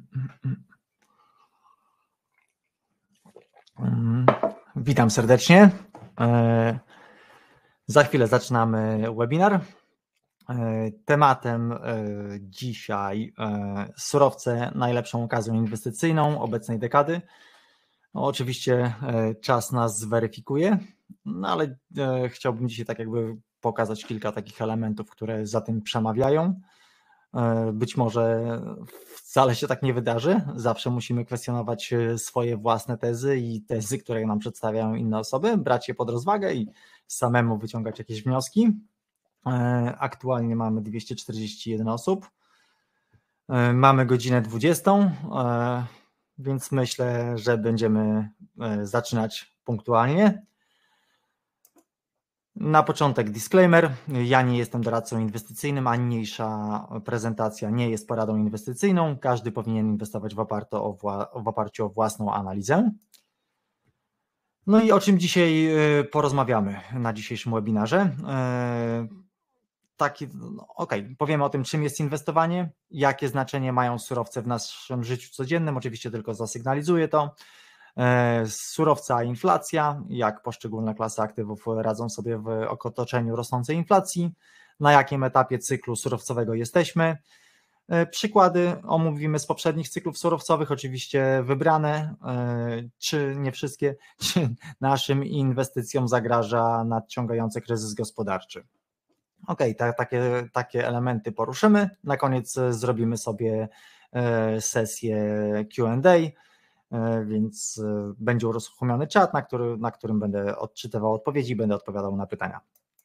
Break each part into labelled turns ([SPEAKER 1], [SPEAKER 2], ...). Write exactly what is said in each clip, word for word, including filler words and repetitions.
[SPEAKER 1] Witam serdecznie. Za chwilę zaczynamy webinar. Tematem dzisiaj surowce najlepszą okazją inwestycyjną obecnej dekady. No, oczywiście czas nas zweryfikuje, no ale chciałbym dzisiaj tak jakby pokazać kilka takich elementów, które za tym przemawiają. Być może wcale się tak nie wydarzy, zawsze musimy kwestionować swoje własne tezy i tezy, które nam przedstawiają inne osoby, brać je pod rozwagę i samemu wyciągać jakieś wnioski. Aktualnie mamy dwieście czterdzieści jeden osób, mamy godzinę dwudziestą, więc myślę, że będziemy zaczynać punktualnie. Na początek disclaimer, ja nie jestem doradcą inwestycyjnym, a niniejsza prezentacja nie jest poradą inwestycyjną, każdy powinien inwestować w oparciu o, wła- w oparciu o własną analizę. No i o czym dzisiaj porozmawiamy na dzisiejszym webinarze? Taki, ok, powiemy o tym, czym jest inwestowanie, jakie znaczenie mają surowce w naszym życiu codziennym, oczywiście tylko zasygnalizuję to. Surowca inflacja, jak poszczególne klasy aktywów radzą sobie w otoczeniu rosnącej inflacji, na jakim etapie cyklu surowcowego jesteśmy. Przykłady omówimy z poprzednich cyklów surowcowych, oczywiście wybrane, czy nie wszystkie, czy naszym inwestycjom zagraża nadciągający kryzys gospodarczy. Ok, ta, takie, takie elementy poruszymy. Na koniec zrobimy sobie sesję Q and A, więc będzie uruchomiony czat, na, który, na którym będę odczytywał odpowiedzi, będę odpowiadał na pytania.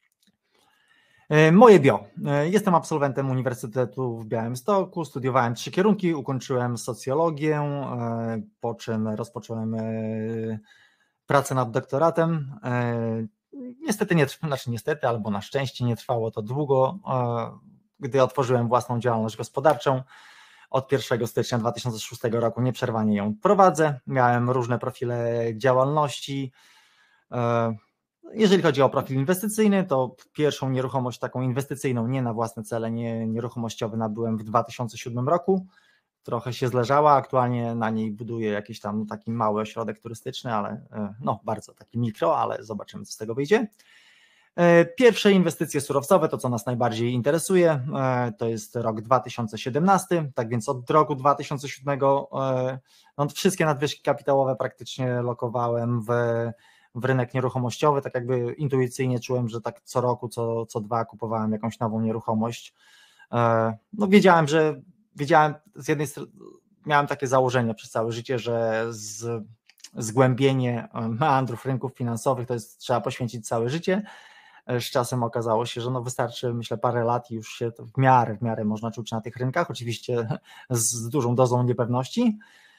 [SPEAKER 1] Moje bio. Jestem absolwentem Uniwersytetu w Białymstoku, studiowałem trzy kierunki, ukończyłem socjologię, po czym rozpocząłem pracę nad doktoratem. Niestety nie trwało, znaczy niestety, albo na szczęście nie trwało to długo, gdy otworzyłem własną działalność gospodarczą. Od pierwszego stycznia dwa tysiące szóstego roku nieprzerwanie ją prowadzę. Miałem różne profile działalności. Jeżeli chodzi o profil inwestycyjny, to pierwszą nieruchomość taką inwestycyjną, nie na własne cele, nie nieruchomościowe nabyłem w dwa tysiące siódmym roku. Trochę się zleżała, aktualnie na niej buduję jakiś tam taki mały ośrodek turystyczny, ale no bardzo taki mikro, ale zobaczymy, co z tego wyjdzie. Pierwsze inwestycje surowcowe, to co nas najbardziej interesuje, to jest rok dwa tysiące siedemnasty, tak więc od roku dwa tysiące siódmego no, wszystkie nadwyżki kapitałowe praktycznie lokowałem w, w rynek nieruchomościowy, tak jakby intuicyjnie czułem, że tak co roku, co, co dwa kupowałem jakąś nową nieruchomość. No wiedziałem, że wiedziałem, z jednej strony miałem takie założenie przez całe życie, że z, zgłębienie meandrów rynków finansowych to jest, trzeba poświęcić całe życie. Z czasem okazało się, że no wystarczy, myślę, parę lat i już się w miarę, w miarę można czuć na tych rynkach, oczywiście z dużą dozą niepewności.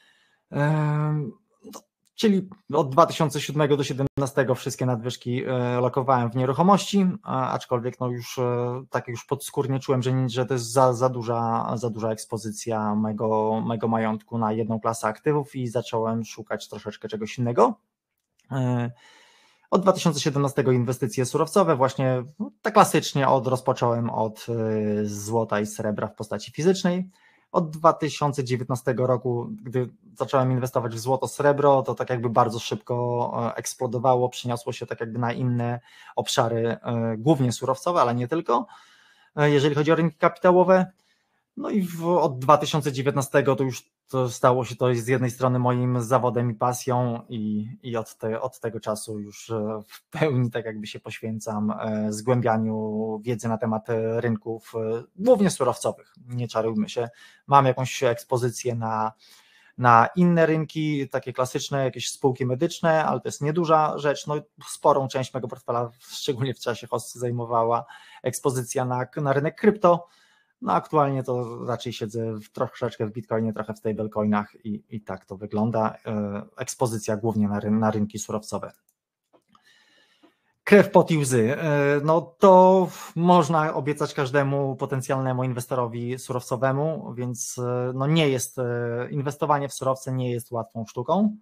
[SPEAKER 1] Czyli od dwa tysiące siódmego do dwa tysiące siedemnastego wszystkie nadwyżki lokowałem w nieruchomości, aczkolwiek no już tak już podskórnie czułem, że, że to jest za, za, duża, za duża ekspozycja mego, mego majątku na jedną klasę aktywów i zacząłem szukać troszeczkę czegoś innego. Od dwa tysiące siedemnastego inwestycje surowcowe, właśnie tak klasycznie od, rozpocząłem od złota i srebra w postaci fizycznej. Od dwa tysiące dziewiętnastego roku, gdy zacząłem inwestować w złoto, srebro, to tak jakby bardzo szybko eksplodowało, przeniosło się tak jakby na inne obszary, głównie surowcowe, ale nie tylko, jeżeli chodzi o rynki kapitałowe. No i w, od dwa tysiące dziewiętnastego to już to stało się to z jednej strony moim zawodem i pasją i, i od, te, od tego czasu już w pełni tak jakby się poświęcam zgłębianiu wiedzy na temat rynków, głównie surowcowych, nie czarujmy się. Mam jakąś ekspozycję na, na inne rynki, takie klasyczne, jakieś spółki medyczne, ale to jest nieduża rzecz, no sporą część mego portfela, szczególnie w czasie hossy, zajmowała ekspozycja na, na rynek krypto. No aktualnie to raczej siedzę w, troszeczkę w Bitcoinie, trochę w stablecoinach i, i tak to wygląda. Ekspozycja głównie na, ryn na rynki surowcowe. Krew, pot i łzy. No to można obiecać każdemu potencjalnemu inwestorowi surowcowemu, więc no nie jest, inwestowanie w surowce nie jest łatwą sztuką.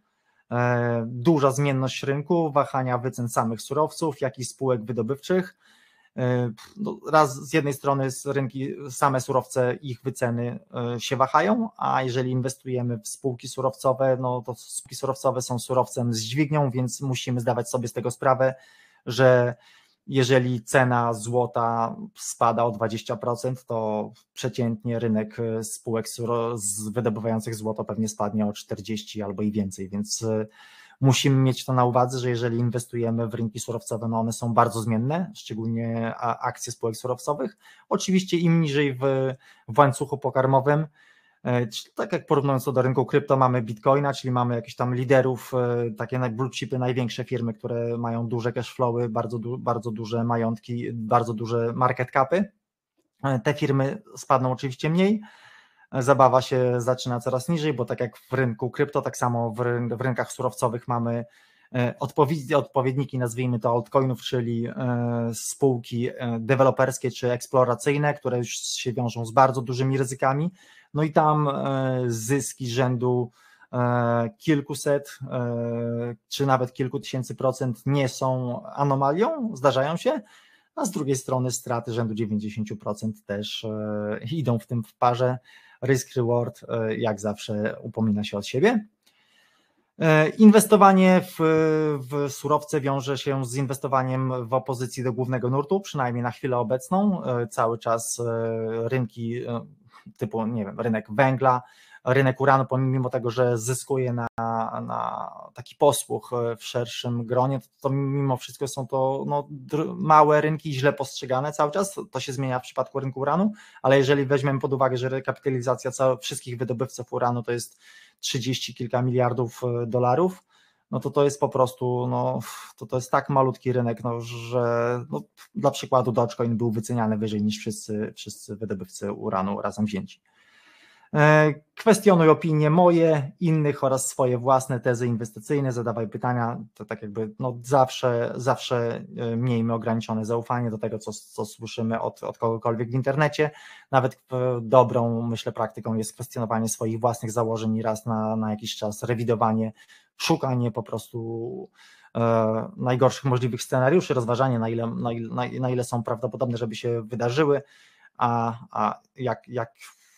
[SPEAKER 1] Duża zmienność rynku, wahania wycen samych surowców, jak i spółek wydobywczych. no raz z jednej strony z rynki, same surowce, ich wyceny się wahają, a jeżeli inwestujemy w spółki surowcowe, no to spółki surowcowe są surowcem z dźwignią, więc musimy zdawać sobie z tego sprawę, że jeżeli cena złota spada o dwadzieścia procent, to przeciętnie rynek spółek wydobywających złoto pewnie spadnie o czterdzieści albo i więcej, więc musimy mieć to na uwadze, że jeżeli inwestujemy w rynki surowcowe, no one są bardzo zmienne, szczególnie akcje spółek surowcowych. Oczywiście im niżej w, w łańcuchu pokarmowym, tak jak porównując to do rynku krypto, mamy Bitcoina, czyli mamy jakichś tam liderów, takie blue chipy, największe firmy, które mają duże cash flowy, bardzo, bardzo duże majątki, bardzo duże market capy. Te firmy spadną oczywiście mniej. Zabawa się zaczyna coraz niżej, bo tak jak w rynku krypto, tak samo w, ryn w rynkach surowcowych mamy odpowiedniki, nazwijmy to altcoinów, czyli spółki deweloperskie czy eksploracyjne, które już się wiążą z bardzo dużymi ryzykami, no i tam zyski rzędu kilkuset czy nawet kilku tysięcy procent nie są anomalią, zdarzają się, a z drugiej strony straty rzędu dziewięćdziesiąt procent też idą w tym w parze. Risk reward jak zawsze upomina się od siebie. Inwestowanie w, w surowce wiąże się z inwestowaniem w opozycji do głównego nurtu, przynajmniej na chwilę obecną. Cały czas rynki typu, nie wiem, rynek węgla, rynek uranu, pomimo tego, że zyskuje na, na taki posłuch w szerszym gronie, to, to mimo wszystko są to no, małe rynki, źle postrzegane cały czas. To się zmienia w przypadku rynku uranu, ale jeżeli weźmiemy pod uwagę, że rekapitalizacja całych, wszystkich wydobywców uranu to jest trzydzieści kilka miliardów dolarów, no to to jest po prostu, no, to, to jest tak malutki rynek, no, że no, dla przykładu Dogecoin był wyceniany wyżej niż wszyscy, wszyscy wydobywcy uranu razem wzięci. Kwestionuj opinie moje, innych oraz swoje własne tezy inwestycyjne, zadawaj pytania, to tak jakby no zawsze, zawsze miejmy ograniczone zaufanie do tego, co, co słyszymy od, od kogokolwiek w internecie. Nawet dobrą, myślę, praktyką jest kwestionowanie swoich własnych założeń i raz na, na jakiś czas rewidowanie, szukanie po prostu e, najgorszych możliwych scenariuszy, rozważanie na ile, na, na, na ile są prawdopodobne, żeby się wydarzyły, a, a jak, jak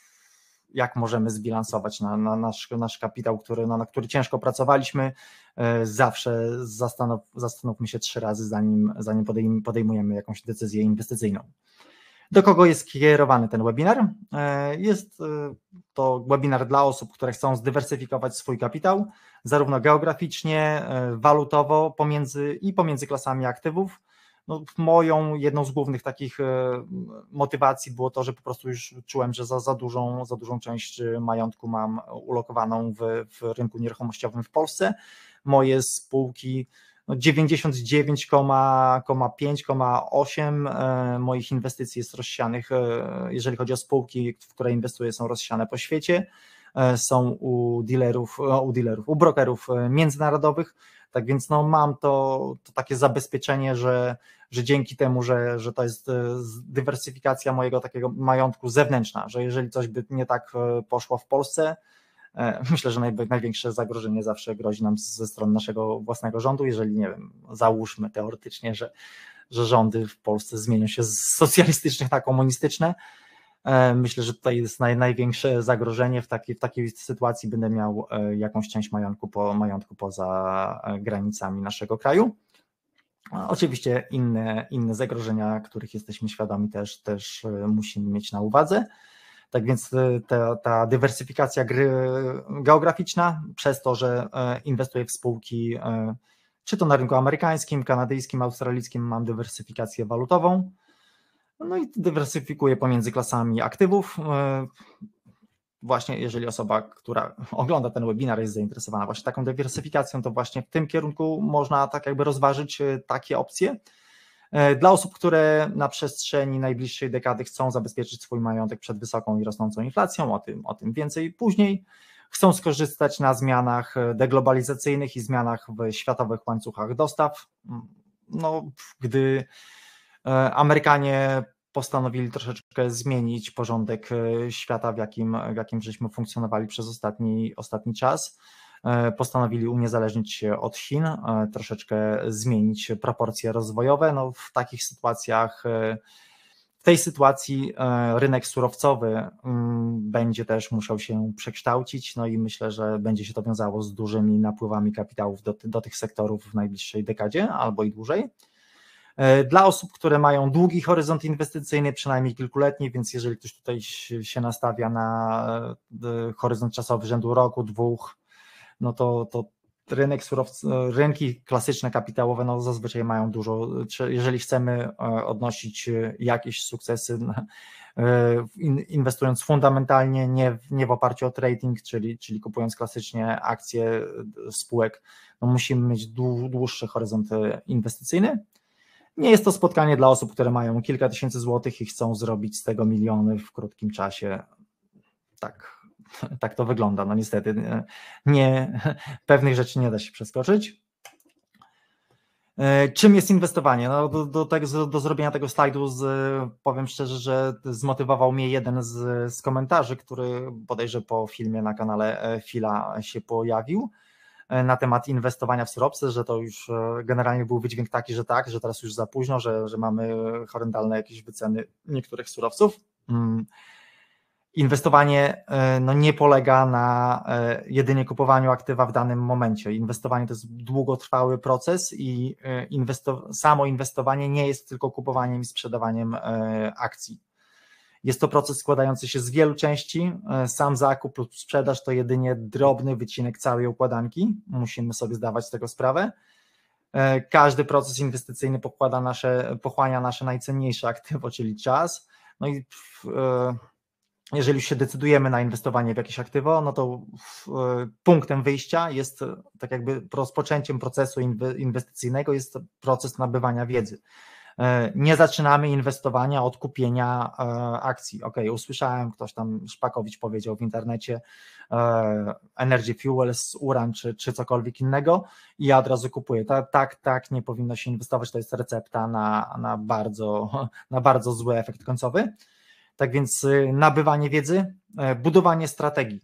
[SPEAKER 1] jak możemy zbilansować na, na nasz, nasz kapitał, który, no, na który ciężko pracowaliśmy. Zawsze zastanów, zastanówmy się trzy razy, zanim, zanim podejm, podejmujemy jakąś decyzję inwestycyjną. Do kogo jest skierowany ten webinar? Jest to webinar dla osób, które chcą zdywersyfikować swój kapitał, zarówno geograficznie, walutowo pomiędzy, i pomiędzy klasami aktywów. No, moją jedną z głównych takich motywacji było to, że po prostu już czułem, że za, za, dużą, za dużą część majątku mam ulokowaną w, w rynku nieruchomościowym w Polsce. Moje spółki, no dziewięćdziesiąt dziewięć przecinek pięć, osiem moich inwestycji jest rozsianych, jeżeli chodzi o spółki, w które inwestuję, są rozsiane po świecie, są u dealerów, u dealerów, u brokerów międzynarodowych. Tak więc no, mam to, to takie zabezpieczenie, że, że dzięki temu, że, że to jest dywersyfikacja mojego takiego majątku zewnętrzna, że jeżeli coś by nie tak poszło w Polsce, myślę, że naj, największe zagrożenie zawsze grozi nam ze strony naszego własnego rządu, jeżeli, nie wiem, załóżmy teoretycznie, że, że rządy w Polsce zmienią się z socjalistycznych na komunistyczne. Myślę, że tutaj jest naj, największe zagrożenie. W takiej, w takiej sytuacji będę miał jakąś część majątku, po, majątku poza granicami naszego kraju. Oczywiście inne, inne zagrożenia, których jesteśmy świadomi, też, też musimy mieć na uwadze. Tak więc ta, ta dywersyfikacja gry geograficzna, przez to, że inwestuję w spółki, czy to na rynku amerykańskim, kanadyjskim, australijskim, mam dywersyfikację walutową. No i dywersyfikuję pomiędzy klasami aktywów. Właśnie jeżeli osoba, która ogląda ten webinar, jest zainteresowana właśnie taką dywersyfikacją, to właśnie w tym kierunku można tak jakby rozważyć takie opcje. Dla osób, które na przestrzeni najbliższej dekady chcą zabezpieczyć swój majątek przed wysoką i rosnącą inflacją, o tym, o tym więcej później, chcą skorzystać na zmianach deglobalizacyjnych i zmianach w światowych łańcuchach dostaw. No, gdy Amerykanie postanowili troszeczkę zmienić porządek świata, w jakim, w jakim żeśmy funkcjonowali przez ostatni, ostatni czas, postanowili uniezależnić się od Chin, troszeczkę zmienić proporcje rozwojowe. No, w takich sytuacjach, w tej sytuacji rynek surowcowy będzie też musiał się przekształcić, no i myślę, że będzie się to wiązało z dużymi napływami kapitałów do, do tych sektorów w najbliższej dekadzie albo i dłużej. Dla osób, które mają długi horyzont inwestycyjny, przynajmniej kilkuletni, więc jeżeli ktoś tutaj się nastawia na horyzont czasowy rzędu roku, dwóch, no to, to rynek surowc, rynki klasyczne kapitałowe no zazwyczaj mają dużo, jeżeli chcemy odnosić jakieś sukcesy inwestując fundamentalnie, nie, nie w oparciu o trading, czyli, czyli kupując klasycznie akcje spółek, no musimy mieć dłuższy horyzont inwestycyjny. Nie jest to spotkanie dla osób, które mają kilka tysięcy złotych i chcą zrobić z tego miliony w krótkim czasie. Tak, tak to wygląda. No niestety nie, pewnych rzeczy nie da się przeskoczyć. Czym jest inwestowanie? No do, do, tego, do zrobienia tego slajdu z, powiem szczerze, że zmotywował mnie jeden z, z komentarzy, który bodajże po filmie na kanale Fila się pojawił na temat inwestowania w surowce, że to już generalnie był wydźwięk taki, że tak, że teraz już za późno, że, że mamy horrendalne jakieś wyceny niektórych surowców. Inwestowanie no, nie polega na jedynie kupowaniu aktywa w danym momencie. Inwestowanie to jest długotrwały proces i inwesto- samo inwestowanie nie jest tylko kupowaniem i sprzedawaniem akcji. Jest to proces składający się z wielu części. Sam zakup lub sprzedaż to jedynie drobny wycinek całej układanki. Musimy sobie zdawać z tego sprawę. Każdy proces inwestycyjny pokłada nasze, pochłania nasze najcenniejsze aktywo, czyli czas. No i w, jeżeli już się decydujemy na inwestowanie w jakieś aktywo, no to punktem wyjścia jest, tak jakby rozpoczęciem procesu inwestycyjnego jest proces nabywania wiedzy. Nie zaczynamy inwestowania od kupienia akcji. Ok, usłyszałem, ktoś tam Szpakowicz powiedział w internecie Energy Fuels, Uran czy, czy cokolwiek innego i ja od razu kupuję. Tak, tak, tak, nie powinno się inwestować, to jest recepta na, na, bardzo, na bardzo zły efekt końcowy. Tak więc nabywanie wiedzy, budowanie strategii.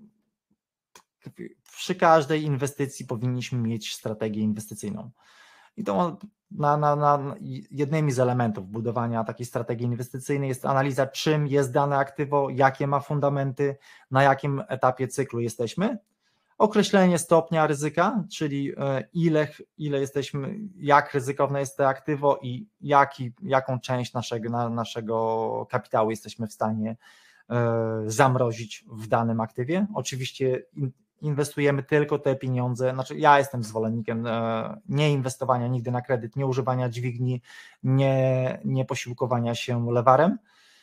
[SPEAKER 1] Przy każdej inwestycji powinniśmy mieć strategię inwestycyjną. I to na, na, na jednymi z elementów budowania takiej strategii inwestycyjnej jest analiza, czym jest dane aktywo, jakie ma fundamenty, na jakim etapie cyklu jesteśmy. Określenie stopnia ryzyka, czyli ile, ile jesteśmy, jak ryzykowne jest to aktywo i jaki, jaką część naszego, na, naszego kapitału jesteśmy w stanie zamrozić w danym aktywie. Oczywiście inwestujemy tylko te pieniądze, znaczy ja jestem zwolennikiem nie inwestowania nigdy na kredyt, nie używania dźwigni, nie, nie posiłkowania się lewarem.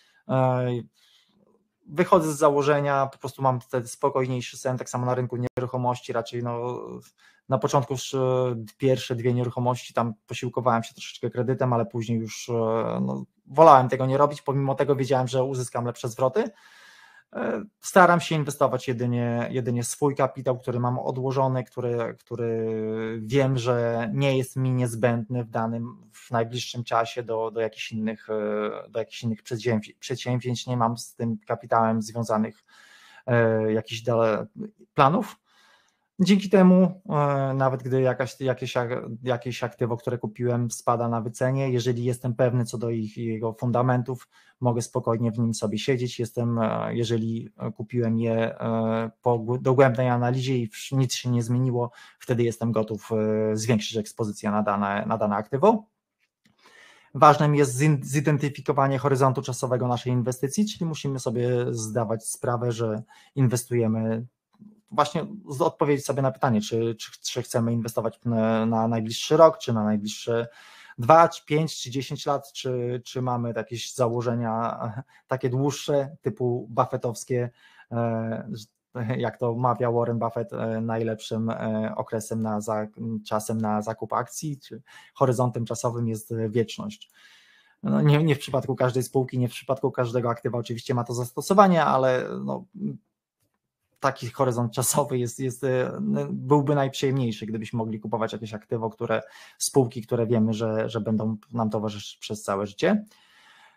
[SPEAKER 1] Wychodzę z założenia, po prostu mam wtedy spokojniejszy sen, tak samo na rynku nieruchomości, raczej no, na początku już pierwsze dwie nieruchomości tam posiłkowałem się troszeczkę kredytem, ale później już no, wolałem tego nie robić, pomimo tego wiedziałem, że uzyskam lepsze zwroty. Staram się inwestować jedynie, jedynie swój kapitał, który mam odłożony, który, który wiem, że nie jest mi niezbędny w danym, w najbliższym czasie do, do jakichś innych, do jakichś innych przedsięwzięć. przedsięwzięć. Nie mam z tym kapitałem związanych jakichś planów. Dzięki temu, nawet gdy jakaś, jakieś, jakieś aktywo, które kupiłem, spada na wycenie, jeżeli jestem pewny co do ich, jego fundamentów, mogę spokojnie w nim sobie siedzieć. Jestem, jeżeli kupiłem je po dogłębnej analizie i nic się nie zmieniło, wtedy jestem gotów zwiększyć ekspozycję na dane, na dane aktywo. Ważnym jest zidentyfikowanie horyzontu czasowego naszej inwestycji, czyli musimy sobie zdawać sprawę, że inwestujemy, właśnie odpowiedzieć sobie na pytanie, czy, czy, czy chcemy inwestować na, na najbliższy rok, czy na najbliższe dwa, czy pięć, czy dziesięć lat, czy, czy mamy jakieś założenia takie dłuższe, typu buffettowskie, jak to mawia Warren Buffett, najlepszym okresem na za, czasem na zakup akcji, czy horyzontem czasowym jest wieczność. No nie, nie w przypadku każdej spółki, nie w przypadku każdego aktywa oczywiście ma to zastosowanie, ale no, taki horyzont czasowy jest, jest, byłby najprzyjemniejszy, gdybyśmy mogli kupować jakieś aktywo, które, spółki, które wiemy, że, że będą nam towarzyszyć przez całe życie.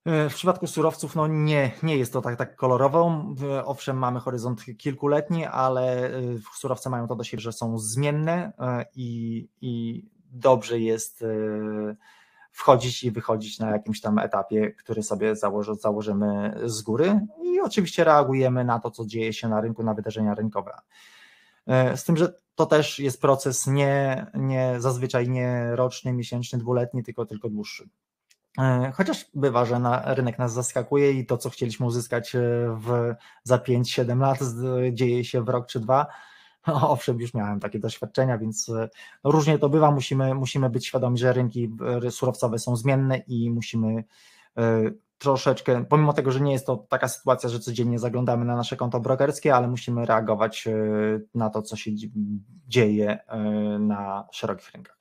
[SPEAKER 1] W przypadku surowców no nie, nie jest to tak, tak kolorowo. Owszem, mamy horyzont kilkuletni, ale surowce mają to do siebie, że są zmienne i, i dobrze jest wchodzić i wychodzić na jakimś tam etapie, który sobie założy, założymy z góry i oczywiście reagujemy na to, co dzieje się na rynku, na wydarzenia rynkowe. Z tym, że to też jest proces nie, nie zazwyczaj nie roczny, miesięczny, dwuletni, tylko, tylko dłuższy. Chociaż bywa, że na, rynek nas zaskakuje i to, co chcieliśmy uzyskać w, za pięć siedem lat, dzieje się w rok czy dwa. Owszem, już miałem takie doświadczenia, więc no, różnie to bywa. Musimy, musimy być świadomi, że rynki surowcowe są zmienne i musimy troszeczkę, pomimo tego, że nie jest to taka sytuacja, że codziennie zaglądamy na nasze konto brokerskie, ale musimy reagować na to, co się dzieje na szerokich rynkach.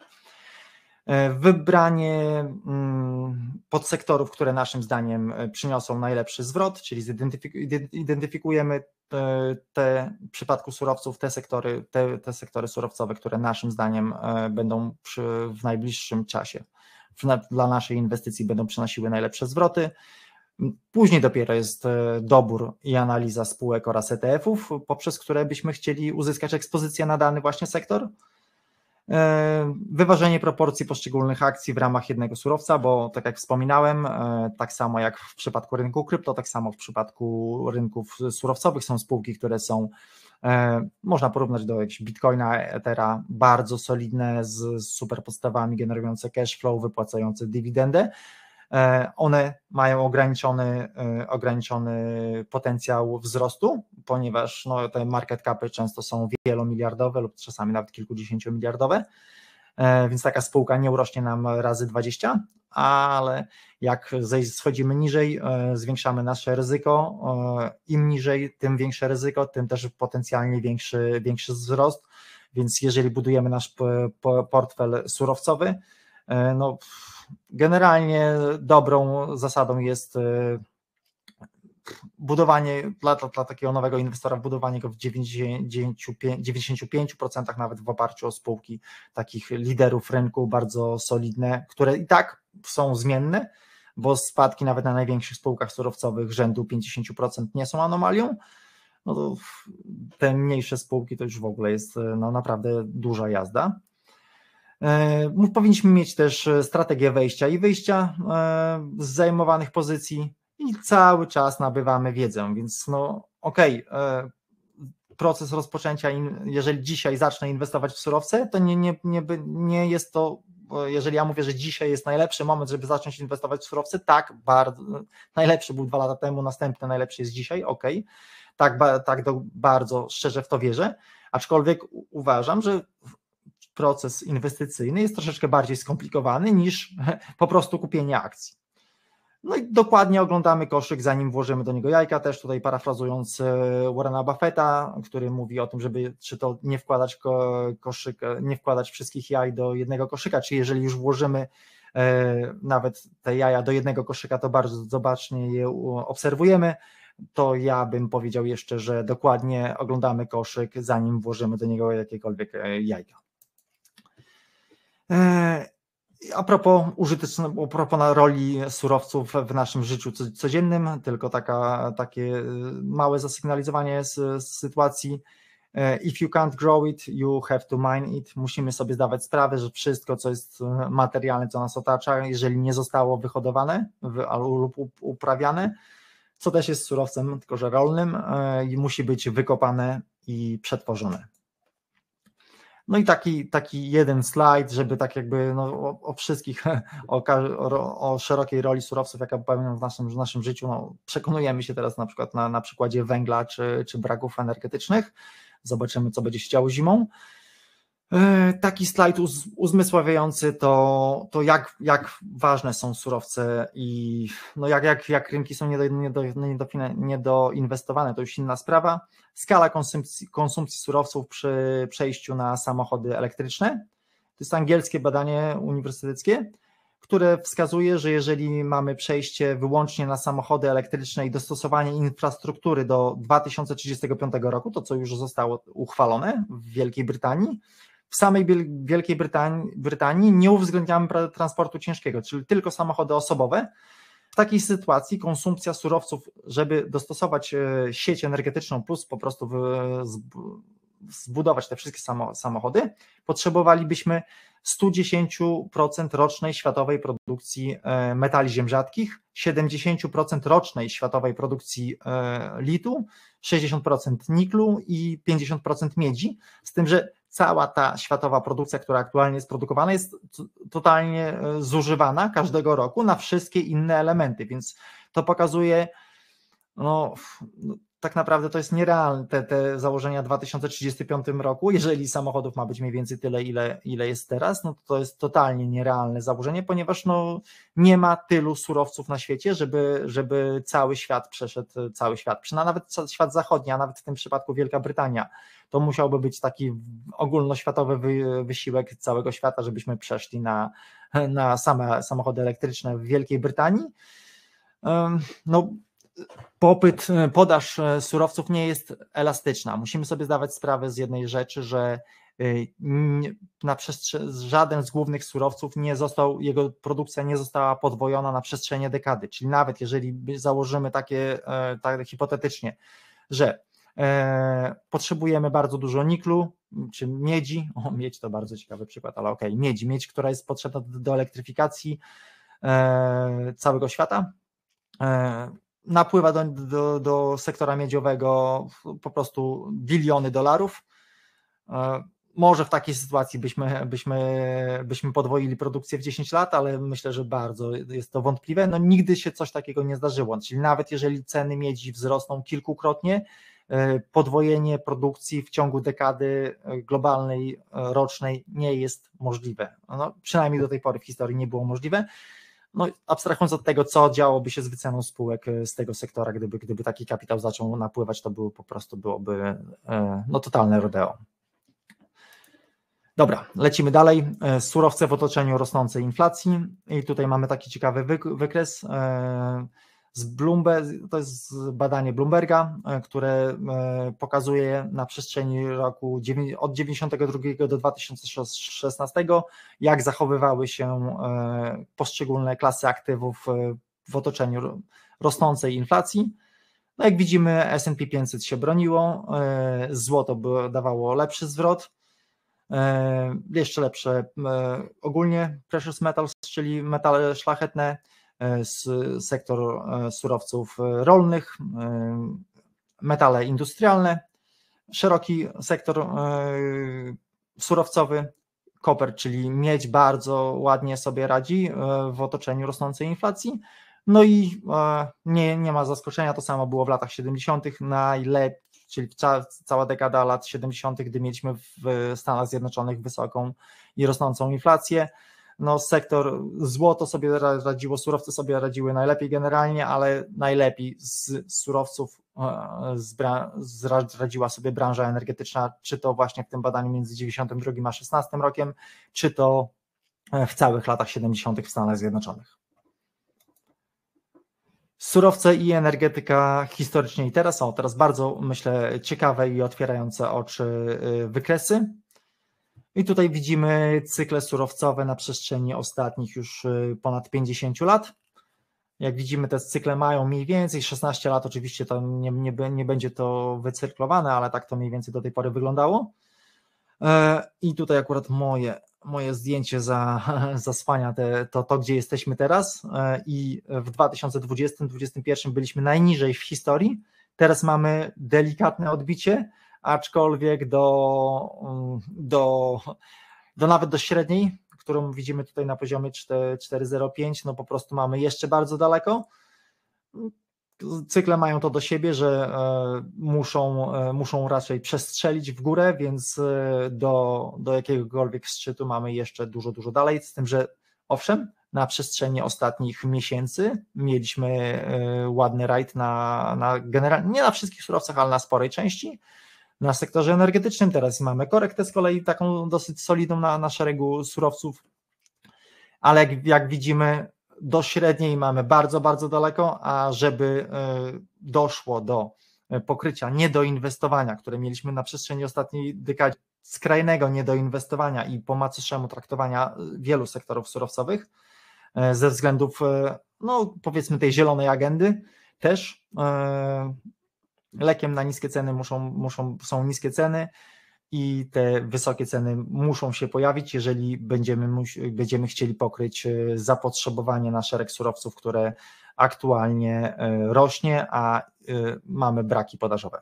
[SPEAKER 1] Wybranie podsektorów, które naszym zdaniem przyniosą najlepszy zwrot, czyli identyfikujemy te, w przypadku surowców te sektory, te, te sektory surowcowe, które naszym zdaniem będą przy, w najbliższym czasie dla naszej inwestycji będą przynosiły najlepsze zwroty. Później dopiero jest dobór i analiza spółek oraz E T F-ów, poprzez które byśmy chcieli uzyskać ekspozycję na dany właśnie sektor. Wyważenie proporcji poszczególnych akcji w ramach jednego surowca, bo tak jak wspominałem, tak samo jak w przypadku rynku krypto, tak samo w przypadku rynków surowcowych są spółki, które są, można porównać do jakiegoś Bitcoina, Ethera, bardzo solidne, z super podstawami, generujące cash flow, wypłacające dywidendę. One mają ograniczony, ograniczony potencjał wzrostu, ponieważ no, te market capy często są wielomiliardowe lub czasami nawet kilkudziesięciomiliardowe, więc taka spółka nie urośnie nam razy dwadzieścia, ale jak schodzimy niżej, zwiększamy nasze ryzyko, im niżej, tym większe ryzyko, tym też potencjalnie większy, większy wzrost, więc jeżeli budujemy nasz portfel surowcowy, no generalnie dobrą zasadą jest budowanie dla, dla, dla takiego nowego inwestora, budowanie go w dziewięćdziesięciu pięciu procentach nawet w oparciu o spółki takich liderów rynku, bardzo solidne, które i tak są zmienne, bo spadki nawet na największych spółkach surowcowych rzędu pięćdziesiąt procent nie są anomalią. No to te mniejsze spółki to już w ogóle jest no, naprawdę duża jazda. Powinniśmy mieć też strategię wejścia i wyjścia z zajmowanych pozycji i cały czas nabywamy wiedzę, więc no okej, okay, proces rozpoczęcia, jeżeli dzisiaj zacznę inwestować w surowce, to nie, nie, nie, nie jest to, jeżeli ja mówię, że dzisiaj jest najlepszy moment, żeby zacząć inwestować w surowce, tak, bardzo, najlepszy był dwa lata temu, następny najlepszy jest dzisiaj, okej, okay, tak, tak do, bardzo szczerze w to wierzę, aczkolwiek uważam, że proces inwestycyjny jest troszeczkę bardziej skomplikowany niż po prostu kupienie akcji. No i dokładnie oglądamy koszyk, zanim włożymy do niego jajka, też tutaj parafrazując Warrena Buffetta, który mówi o tym, żeby czy to nie wkładać koszyk, nie wkładać wszystkich jaj do jednego koszyka, czy jeżeli już włożymy nawet te jaja do jednego koszyka, to bardzo bacznie je obserwujemy, to ja bym powiedział jeszcze, że dokładnie oglądamy koszyk, zanim włożymy do niego jakiekolwiek jajka. A propos użytecznego, a propos roli surowców w naszym życiu codziennym, tylko taka, takie małe zasygnalizowanie z, z sytuacji. If you can't grow it, you have to mine it. Musimy sobie zdawać sprawę, że wszystko, co jest materialne, co nas otacza, jeżeli nie zostało wyhodowane lub uprawiane, co też jest surowcem, tylko że rolnym, musi być wykopane i przetworzone. No i taki, taki jeden slajd, żeby tak jakby no, o, o wszystkich, o, o, o szerokiej roli surowców, jaka pełnią w naszym, w naszym życiu, no, przekonujemy się teraz na przykład na, na przykładzie węgla czy, czy braków energetycznych. Zobaczymy, co będzie się działo zimą. Taki slajd uz, uzmysławiający to, to jak, jak ważne są surowce i no jak, jak, jak rynki są niedoinwestowane, nie do, nie do to już inna sprawa. Skala konsumpcji, konsumpcji surowców przy przejściu na samochody elektryczne. To jest angielskie badanie uniwersyteckie, które wskazuje, że jeżeli mamy przejście wyłącznie na samochody elektryczne i dostosowanie infrastruktury do dwa tysiące trzydziestego piątego roku, to co już zostało uchwalone w Wielkiej Brytanii, w samej Wielkiej Brytanii, Brytanii nie uwzględniamy transportu ciężkiego, czyli tylko samochody osobowe, W takiej sytuacji konsumpcja surowców, żeby dostosować sieć energetyczną plus po prostu zbudować te wszystkie samochody, potrzebowalibyśmy sto dziesięć procent rocznej światowej produkcji metali ziem rzadkich, siedemdziesiąt procent rocznej światowej produkcji litu, sześćdziesiąt procent niklu i pięćdziesiąt procent miedzi, z tym, że cała ta światowa produkcja, która aktualnie jest produkowana, jest totalnie zużywana każdego roku na wszystkie inne elementy, więc to pokazuje, no tak naprawdę to jest nierealne, te, te założenia w dwa tysiące trzydziestym piątym roku, jeżeli samochodów ma być mniej więcej tyle, ile, ile jest teraz, no to, to jest totalnie nierealne założenie, ponieważ no, nie ma tylu surowców na świecie, żeby, żeby cały świat przeszedł, cały świat, nawet świat zachodni, a nawet w tym przypadku Wielka Brytania, to musiałby być taki ogólnoświatowy wy, wysiłek całego świata, żebyśmy przeszli na, na same samochody elektryczne w Wielkiej Brytanii. No, popyt, podaż surowców nie jest elastyczna. Musimy sobie zdawać sprawę z jednej rzeczy, że na przestrze- żaden z głównych surowców nie został, jego produkcja nie została podwojona na przestrzeni dekady, czyli nawet jeżeli założymy takie, tak hipotetycznie, że e, potrzebujemy bardzo dużo niklu, czy miedzi, o miedź to bardzo ciekawy przykład, ale okej, okay, miedź, miedź, która jest potrzebna do, do elektryfikacji e, całego świata, e, napływa do, do, do sektora miedziowego po prostu biliony dolarów. Może w takiej sytuacji byśmy, byśmy, byśmy podwoili produkcję w dziesięć lat, ale myślę, że bardzo jest to wątpliwe. No, nigdy się coś takiego nie zdarzyło, czyli nawet jeżeli ceny miedzi wzrosną kilkukrotnie, podwojenie produkcji w ciągu dekady globalnej, rocznej nie jest możliwe. No, przynajmniej do tej pory w historii nie było możliwe. No, abstrahując od tego, co działoby się z wyceną spółek z tego sektora, gdyby, gdyby taki kapitał zaczął napływać, to było, po prostu byłoby no, totalne rodeo. Dobra, lecimy dalej. Surowce w otoczeniu rosnącej inflacji i tutaj mamy taki ciekawy wykres z Bloomberg, to jest badanie Bloomberga, które pokazuje na przestrzeni roku od dziewięćdziesiątego drugiego do dwa tysiące szesnastego, jak zachowywały się poszczególne klasy aktywów w otoczeniu rosnącej inflacji. No jak widzimy, S and P pięćset się broniło, złoto dawało lepszy zwrot, jeszcze lepsze ogólnie precious metals, czyli metale szlachetne, sektor surowców rolnych, metale industrialne, szeroki sektor surowcowy, koper, czyli miedź bardzo ładnie sobie radzi w otoczeniu rosnącej inflacji. No i nie, nie ma zaskoczenia, to samo było w latach siedemdziesiątych, najlepiej, czyli ca, cała dekada lat siedemdziesiątych, gdy mieliśmy w Stanach Zjednoczonych wysoką i rosnącą inflację. No, sektor złoto sobie radziło, surowce sobie radziły najlepiej generalnie, ale najlepiej z surowców z, z, radziła sobie branża energetyczna, czy to właśnie w tym badaniu między dziewięćdziesiątym drugim a szesnastym rokiem, czy to w całych latach siedemdziesiątych w Stanach Zjednoczonych. Surowce i energetyka historycznie i teraz są teraz bardzo, myślę, ciekawe i otwierające oczy wykresy. I tutaj widzimy cykle surowcowe na przestrzeni ostatnich już ponad pięćdziesięciu lat. Jak widzimy, te cykle mają mniej więcej szesnaście lat, oczywiście to nie, nie, nie będzie to wycyrklowane, ale tak to mniej więcej do tej pory wyglądało. I tutaj akurat moje, moje zdjęcie za, zasłania te, to, to, gdzie jesteśmy teraz. I w dwa tysiące dwudziestym do dwa tysiące dwudziestego pierwszego byliśmy najniżej w historii, teraz mamy delikatne odbicie, aczkolwiek do, do, do nawet do średniej, którą widzimy tutaj na poziomie cztery zero pięć, no po prostu mamy jeszcze bardzo daleko. Cykle mają to do siebie, że muszą, muszą raczej przestrzelić w górę, więc do, do jakiegokolwiek szczytu mamy jeszcze dużo, dużo dalej, z tym, że owszem, na przestrzeni ostatnich miesięcy mieliśmy ładny rajd na, na generalnie, nie na wszystkich surowcach, ale na sporej części. Na sektorze energetycznym teraz mamy korektę z kolei taką dosyć solidną na, na szeregu surowców, ale jak, jak widzimy, do średniej mamy bardzo, bardzo daleko, a żeby doszło do pokrycia niedoinwestowania, które mieliśmy na przestrzeni ostatniej dekady, skrajnego niedoinwestowania i po macoszemu traktowania wielu sektorów surowcowych ze względów no powiedzmy tej zielonej agendy też. Lekiem na niskie ceny muszą, muszą, są niskie ceny i te wysokie ceny muszą się pojawić, jeżeli będziemy, będziemy chcieli pokryć zapotrzebowanie na szereg surowców, które aktualnie rośnie, a mamy braki podażowe.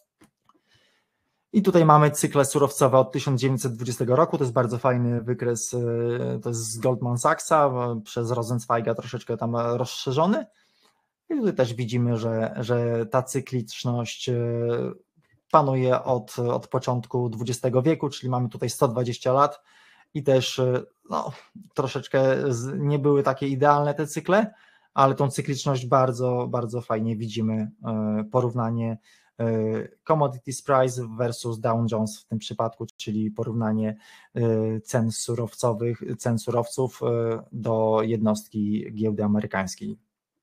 [SPEAKER 1] I tutaj mamy cykle surowcowe od tysiąc dziewięćset dwudziestego roku, to jest bardzo fajny wykres, to jest z Goldman Sachsa, przez Rosenzweiga troszeczkę tam rozszerzony. I tutaj też widzimy, że, że ta cykliczność panuje od, od początku dwudziestego wieku, czyli mamy tutaj sto dwadzieścia lat i też no, troszeczkę nie były takie idealne te cykle, ale tą cykliczność bardzo, bardzo fajnie widzimy, porównanie commodities price versus Dow Jones w tym przypadku, czyli porównanie cen surowcowych, cen surowców do jednostki giełdy amerykańskiej.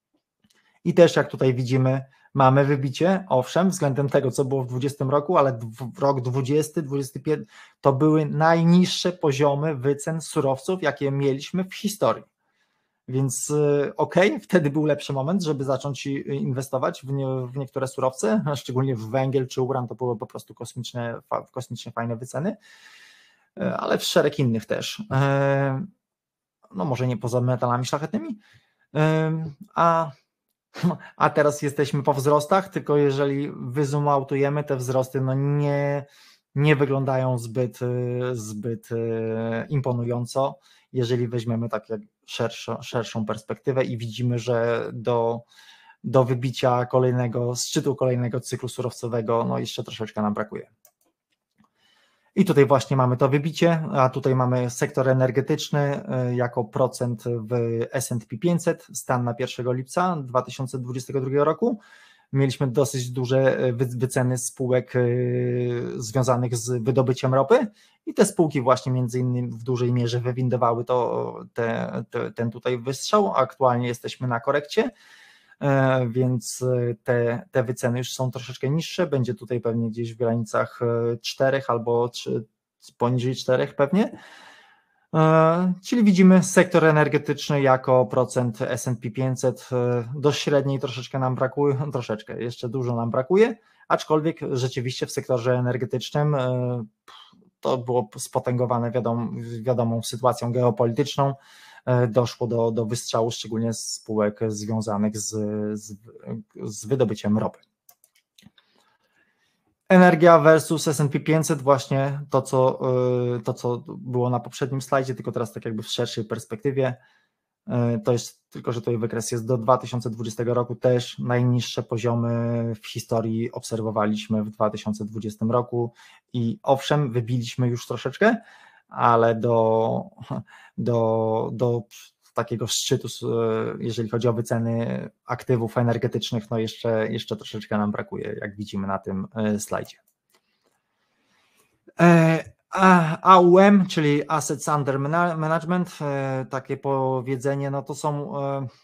[SPEAKER 1] I też jak tutaj widzimy, mamy wybicie, owszem, względem tego, co było w dwudziestym roku, ale rok dwudziesty, dwudziesty pierwszy to były najniższe poziomy wycen surowców, jakie mieliśmy w historii. Więc okej, okay, wtedy był lepszy moment, żeby zacząć inwestować w, nie, w niektóre surowce, szczególnie w węgiel czy uran, to były po prostu kosmiczne, kosmicznie fajne wyceny, ale w szereg innych też. No może nie poza metalami szlachetnymi, a A teraz jesteśmy po wzrostach, tylko jeżeli wyzoomoutujemy, te wzrosty no nie, nie wyglądają zbyt, zbyt imponująco, jeżeli weźmiemy tak jak szerszą, szerszą perspektywę i widzimy, że do, do wybicia kolejnego, szczytu kolejnego cyklu surowcowego no jeszcze troszeczkę nam brakuje. I tutaj właśnie mamy to wybicie, a tutaj mamy sektor energetyczny jako procent w S and P pięćset, stan na pierwszego lipca dwa tysiące dwudziestego drugiego roku. Mieliśmy dosyć duże wyceny spółek związanych z wydobyciem ropy i te spółki właśnie między innymi w dużej mierze wywindowały to, te, te, ten tutaj wystrzał. Aktualnie jesteśmy na korekcie, więc te, te wyceny już są troszeczkę niższe, będzie tutaj pewnie gdzieś w granicach czterech albo trzy, poniżej czterech pewnie, czyli widzimy sektor energetyczny jako procent S and P pięćset, do średniej troszeczkę nam brakuje, troszeczkę, jeszcze dużo nam brakuje, aczkolwiek rzeczywiście w sektorze energetycznym to było spotęgowane wiadom, wiadomą sytuacją geopolityczną, doszło do, do wystrzału, szczególnie z spółek związanych z, z, z wydobyciem ropy. Energia versus S and P pięćset, właśnie to co, to, co było na poprzednim slajdzie, tylko teraz tak jakby w szerszej perspektywie. To jest tylko, że tutaj wykres jest do dwa tysiące dwudziestego roku, też najniższe poziomy w historii obserwowaliśmy w dwa tysiące dwudziestym roku i owszem, wybiliśmy już troszeczkę, ale do, do, do takiego szczytu, jeżeli chodzi o wyceny aktywów energetycznych, no jeszcze, jeszcze troszeczkę nam brakuje, jak widzimy na tym slajdzie. A U M, czyli Assets Under Management, takie powiedzenie, no to są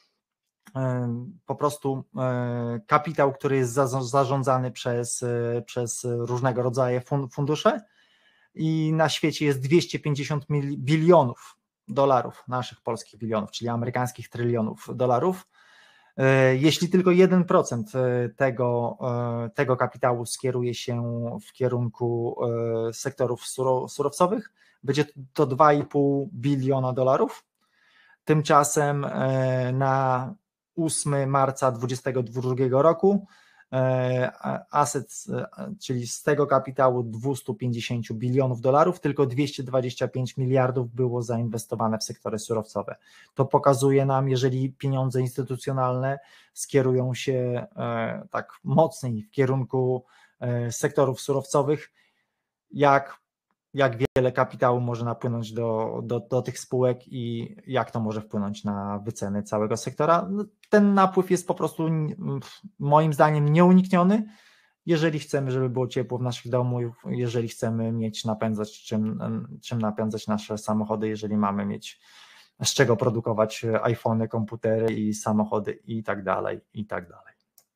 [SPEAKER 1] po prostu kapitał, który jest zarządzany przez, przez różnego rodzaju fundusze i na świecie jest dwieście pięćdziesiąt bilionów dolarów, naszych polskich bilionów, czyli amerykańskich trylionów dolarów. Jeśli tylko jeden procent tego, tego kapitału skieruje się w kierunku sektorów surowcowych, będzie to dwa i pół biliona dolarów. Tymczasem na ósmego marca dwudziestego drugiego roku assets, czyli z tego kapitału dwieście pięćdziesiąt bilionów dolarów, tylko dwieście dwadzieścia pięć miliardów było zainwestowane w sektory surowcowe. To pokazuje nam, jeżeli pieniądze instytucjonalne skierują się tak mocniej w kierunku sektorów surowcowych, jak, jak wiele kapitału może napłynąć do, do, do tych spółek i jak to może wpłynąć na wyceny całego sektora. Ten napływ jest po prostu moim zdaniem nieunikniony, jeżeli chcemy, żeby było ciepło w naszych domach, jeżeli chcemy mieć napędzać czym, czym napędzać nasze samochody, jeżeli mamy mieć z czego produkować iPhony, komputery i samochody i tak dalej, i tak dalej.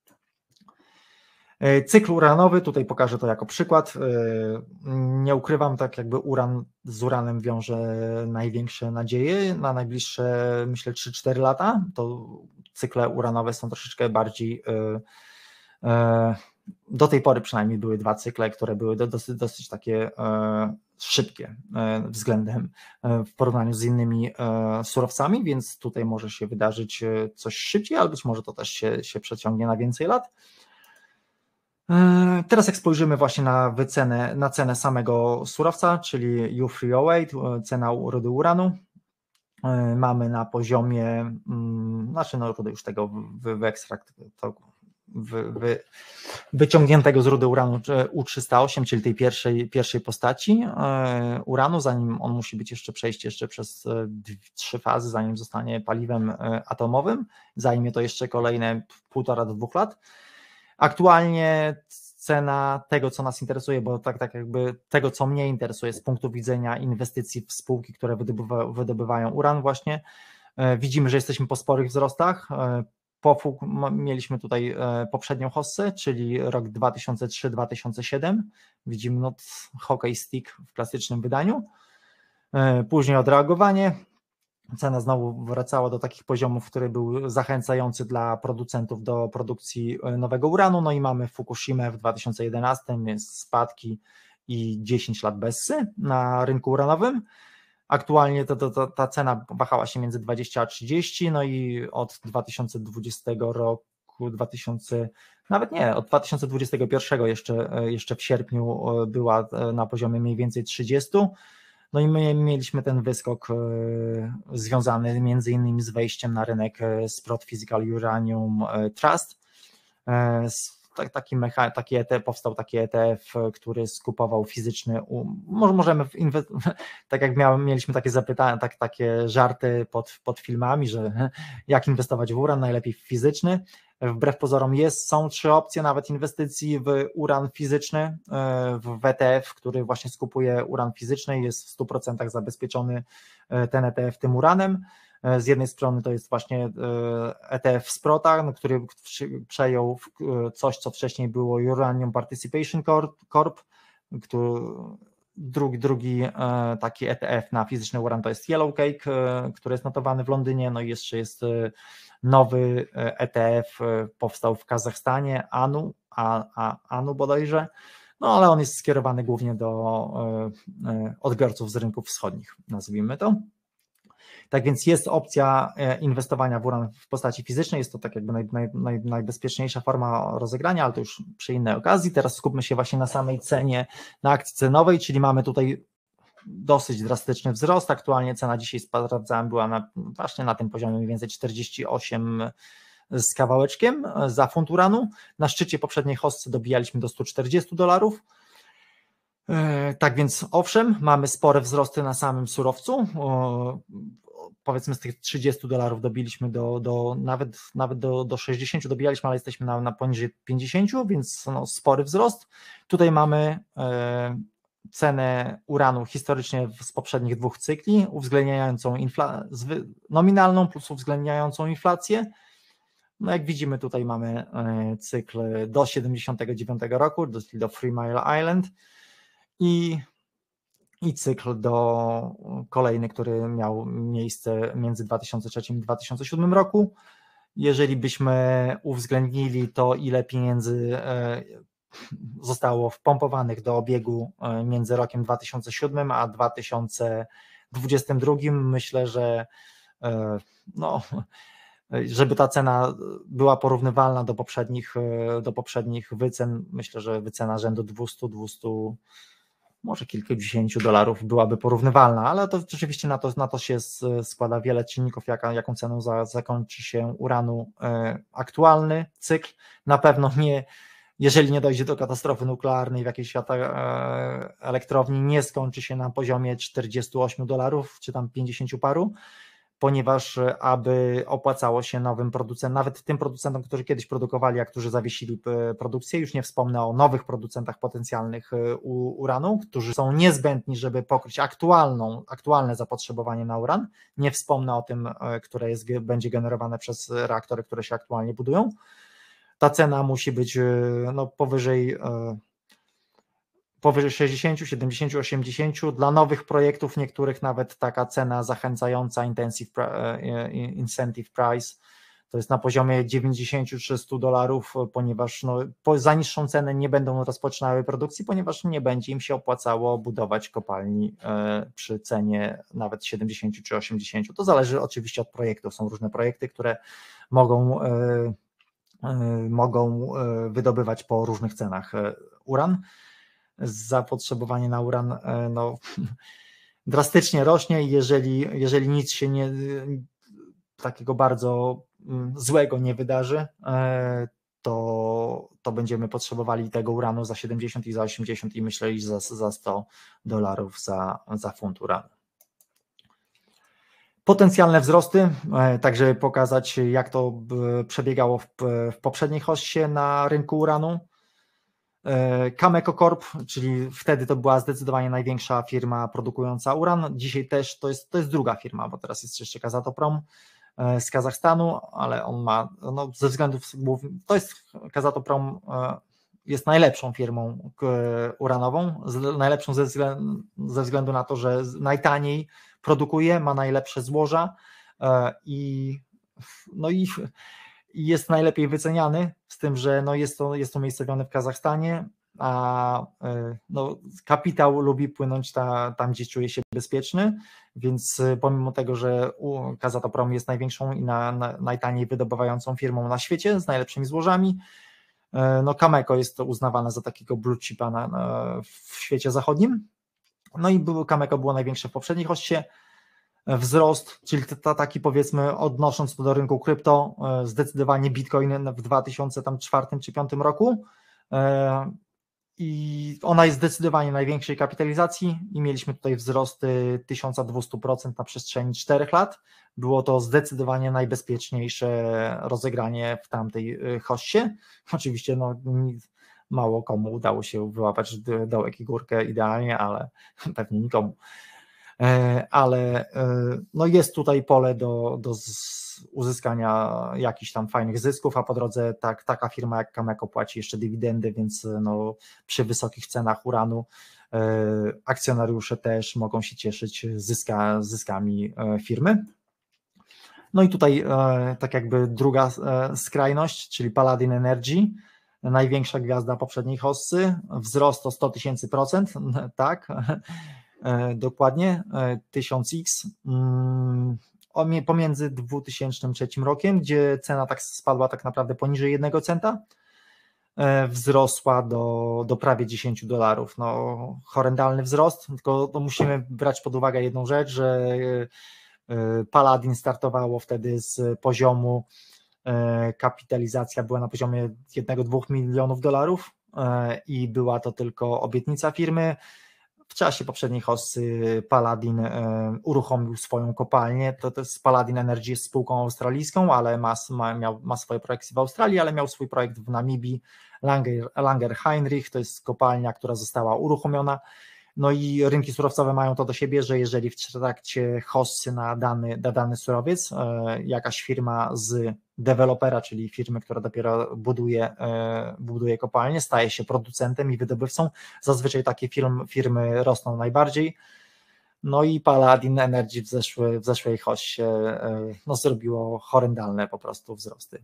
[SPEAKER 1] Cykl uranowy, tutaj pokażę to jako przykład. Nie ukrywam, tak jakby uran z uranem wiąże największe nadzieje na najbliższe, myślę, trzy cztery lata. To cykle uranowe są troszeczkę bardziej, do tej pory przynajmniej były dwa cykle, które były dosyć, dosyć takie szybkie względem w porównaniu z innymi surowcami, więc tutaj może się wydarzyć coś szybciej, ale być może to też się, się przeciągnie na więcej lat. Teraz jak spojrzymy właśnie na wycenę, na cenę samego surowca, czyli U trzy zero osiem, cena rudy uranu, mamy na poziomie, znaczy no rudy już tego w, w ekstrakt, to wy, wy, wyciągniętego z rudy uranu U trzysta osiem, czyli tej pierwszej, pierwszej postaci uranu, zanim on musi być jeszcze przejść jeszcze przez trzy fazy, zanim zostanie paliwem atomowym, zajmie to jeszcze kolejne półtora do dwóch lat. Aktualnie cena tego, co nas interesuje, bo tak, tak jakby tego, co mnie interesuje z punktu widzenia inwestycji w spółki, które wydobywa, wydobywają uran właśnie, widzimy, że jesteśmy po sporych wzrostach. Po, mieliśmy tutaj poprzednią hossę, czyli rok dwa tysiące trzy do dwa tysiące siedem, widzimy no, hockey stick w klasycznym wydaniu, później odreagowanie, cena znowu wracała do takich poziomów, który był zachęcający dla producentów do produkcji nowego uranu, no i mamy Fukushimę w dwa tysiące jedenastym, jest spadki i dziesięć lat bessy na rynku uranowym. Aktualnie to, to, to, ta cena wahała się między dwadzieścia a trzydzieści, no i od dwa tysiące dwudziestego roku, dwa tysiące, nawet nie, od dwa tysiące dwudziestego pierwszego jeszcze, jeszcze w sierpniu była na poziomie mniej więcej trzydzieści. No i my mieliśmy ten wyskok związany między innymi z wejściem na rynek Sprott Physical Uranium Trust. Taki, mecha, taki E T F, powstał taki E T F, który skupował fizyczny, może możemy, tak jak miałem, mieliśmy takie zapytania, tak, takie żarty pod, pod filmami, że jak inwestować w uran, najlepiej w fizyczny. Wbrew pozorom jest, są trzy opcje nawet inwestycji w uran fizyczny, w E T F, który właśnie skupuje uran fizyczny, jest w stu procentach zabezpieczony ten E T F tym uranem. Z jednej strony to jest właśnie E T F Sprotta, który przejął coś, co wcześniej było Uranium Participation Corp, który, drugi, drugi taki E T F na fizyczny uran to jest Yellowcake, który jest notowany w Londynie, no i jeszcze jest nowy E T F, powstał w Kazachstanie, ANU, a, a, ANU bodajże, no ale on jest skierowany głównie do odbiorców z rynków wschodnich, nazwijmy to. Tak więc jest opcja inwestowania w uran w postaci fizycznej, jest to tak jakby naj, naj, naj, najbezpieczniejsza forma rozegrania, ale to już przy innej okazji. Teraz skupmy się właśnie na samej cenie, na akcji cenowej, czyli mamy tutaj dosyć drastyczny wzrost. Aktualnie cena dzisiaj sprawdzałem, była na, właśnie na tym poziomie mniej więcej czterdzieści osiem z kawałeczkiem za funt uranu. Na szczycie poprzedniej hossy dobijaliśmy do stu czterdziestu dolarów. Tak więc owszem, mamy spore wzrosty na samym surowcu. Powiedzmy z tych trzydziestu dolarów dobiliśmy do, do nawet, nawet do, do sześćdziesięciu dobijaliśmy, ale jesteśmy na, na poniżej pięćdziesięciu, więc no, spory wzrost. Tutaj mamy e, cenę uranu historycznie z poprzednich dwóch cykli, uwzględniającą infla, nominalną plus uwzględniającą inflację. No jak widzimy, tutaj mamy cykl do siedemdziesiątego dziewiątego roku, czyli do Three Mile Island i, i cykl do kolejny, który miał miejsce między dwa tysiące trzecim i dwa tysiące siódmym roku. Jeżeli byśmy uwzględnili to, ile pieniędzy zostało wpompowanych do obiegu między rokiem dwa tysiące siódmym a dwa tysiące dwudziestym drugim, myślę, że no, żeby ta cena była porównywalna do poprzednich, do poprzednich wycen, myślę, że wycena rzędu dwieście, dwieście, może kilkudziesięciu dolarów byłaby porównywalna, ale to rzeczywiście na to, na to się składa wiele czynników, jaka, jaką ceną za, zakończy się uranu aktualny cykl. Na pewno nie, jeżeli nie dojdzie do katastrofy nuklearnej w jakiejś świata elektrowni, nie skończy się na poziomie czterdziestu ośmiu dolarów, czy tam pięćdziesięciu paru, ponieważ aby opłacało się nowym producentom, nawet tym producentom, którzy kiedyś produkowali, a którzy zawiesili produkcję, już nie wspomnę o nowych producentach potencjalnych uranu, którzy są niezbędni, żeby pokryć aktualną, aktualne zapotrzebowanie na uran, nie wspomnę o tym, które jest, będzie generowane przez reaktory, które się aktualnie budują. Ta cena musi być no, powyżej powyżej sześćdziesięciu, siedemdziesięciu, osiemdziesięciu, dla nowych projektów niektórych nawet taka cena zachęcająca intensive, incentive price to jest na poziomie dziewięćdziesiąt trzy sto dolarów, ponieważ no, po, za niższą cenę nie będą rozpoczynały produkcji, ponieważ nie będzie im się opłacało budować kopalni e, przy cenie nawet siedemdziesiąt czy osiemdziesiąt. To zależy oczywiście od projektu. Są różne projekty, które mogą, e, e, mogą e, wydobywać po różnych cenach e, uran. Zapotrzebowanie na uran e, no, drastycznie rośnie i jeżeli, jeżeli nic się nie takiego bardzo złego nie wydarzy, to, to będziemy potrzebowali tego uranu za siedemdziesiąt i za osiemdziesiąt i myślę, że za, za sto dolarów za, za funt uranu. Potencjalne wzrosty, tak żeby pokazać, jak to przebiegało w, w poprzedniej hoście na rynku uranu. Cameco Corp, czyli wtedy to była zdecydowanie największa firma produkująca uran. Dzisiaj też to jest, to jest druga firma, bo teraz jest jeszcze Kazatomprom z Kazachstanu, ale on ma, no ze względów, to jest Kazatomprom jest najlepszą firmą uranową, najlepszą ze względu, ze względu na to, że najtaniej produkuje, ma najlepsze złoża i no i i jest najlepiej wyceniany, z tym, że no jest to, jest to umiejscowiony w Kazachstanie, a no kapitał lubi płynąć ta, tam, gdzie czuje się bezpieczny, więc pomimo tego, że Kazatomprom jest największą i na, na, najtaniej wydobywającą firmą na świecie z najlepszymi złożami, no Cameco jest to uznawane za takiego blue chipa na, na, w świecie zachodnim, no i było, Cameco było największe w poprzedniej hoście. Wzrost, czyli to, to taki powiedzmy odnosząc to do rynku krypto, zdecydowanie Bitcoin w dwa tysiące czwartym czy dwa tysiące piątym roku i ona jest zdecydowanie największej kapitalizacji i mieliśmy tutaj wzrosty tysiąc dwieście procent na przestrzeni czterech lat. Było to zdecydowanie najbezpieczniejsze rozegranie w tamtej hoście. Oczywiście no, mało komu udało się wyłapać dołek i górkę idealnie, ale pewnie nikomu. Ale no jest tutaj pole do, do uzyskania jakichś tam fajnych zysków, a po drodze tak, taka firma jak Cameco płaci jeszcze dywidendy, więc no przy wysokich cenach uranu akcjonariusze też mogą się cieszyć zyska, zyskami firmy. No i tutaj tak jakby druga skrajność, czyli Paladin Energy, największa gwiazda poprzedniej hossy, wzrost o sto tysięcy procent, tak, dokładnie, tysiąc x pomiędzy dwutysięcznym trzecim rokiem, gdzie cena tak spadła tak naprawdę poniżej jednego centa, wzrosła do, do prawie dziesięć dolarów. No, horrendalny wzrost, tylko to musimy brać pod uwagę jedną rzecz, że Paladin startowało wtedy z poziomu, kapitalizacja była na poziomie jednego do dwóch milionów dolarów i była to tylko obietnica firmy. W czasie poprzedniej hossy Paladin uruchomił swoją kopalnię, to, to jest Paladin Energy jest spółką australijską, ale ma, ma, miał, ma swoje projekty w Australii, ale miał swój projekt w Namibii, Langer, Langer Heinrich, to jest kopalnia, która została uruchomiona. No i rynki surowcowe mają to do siebie, że jeżeli w trakcie hossy na dany, na dany surowiec e, jakaś firma z dewelopera, czyli firmy, która dopiero buduje, e, buduje kopalnię, staje się producentem i wydobywcą, zazwyczaj takie firmy, firmy rosną najbardziej. No i Paladin Energy w, zeszły, w zeszłej hossie e, no, zrobiło horrendalne po prostu wzrosty.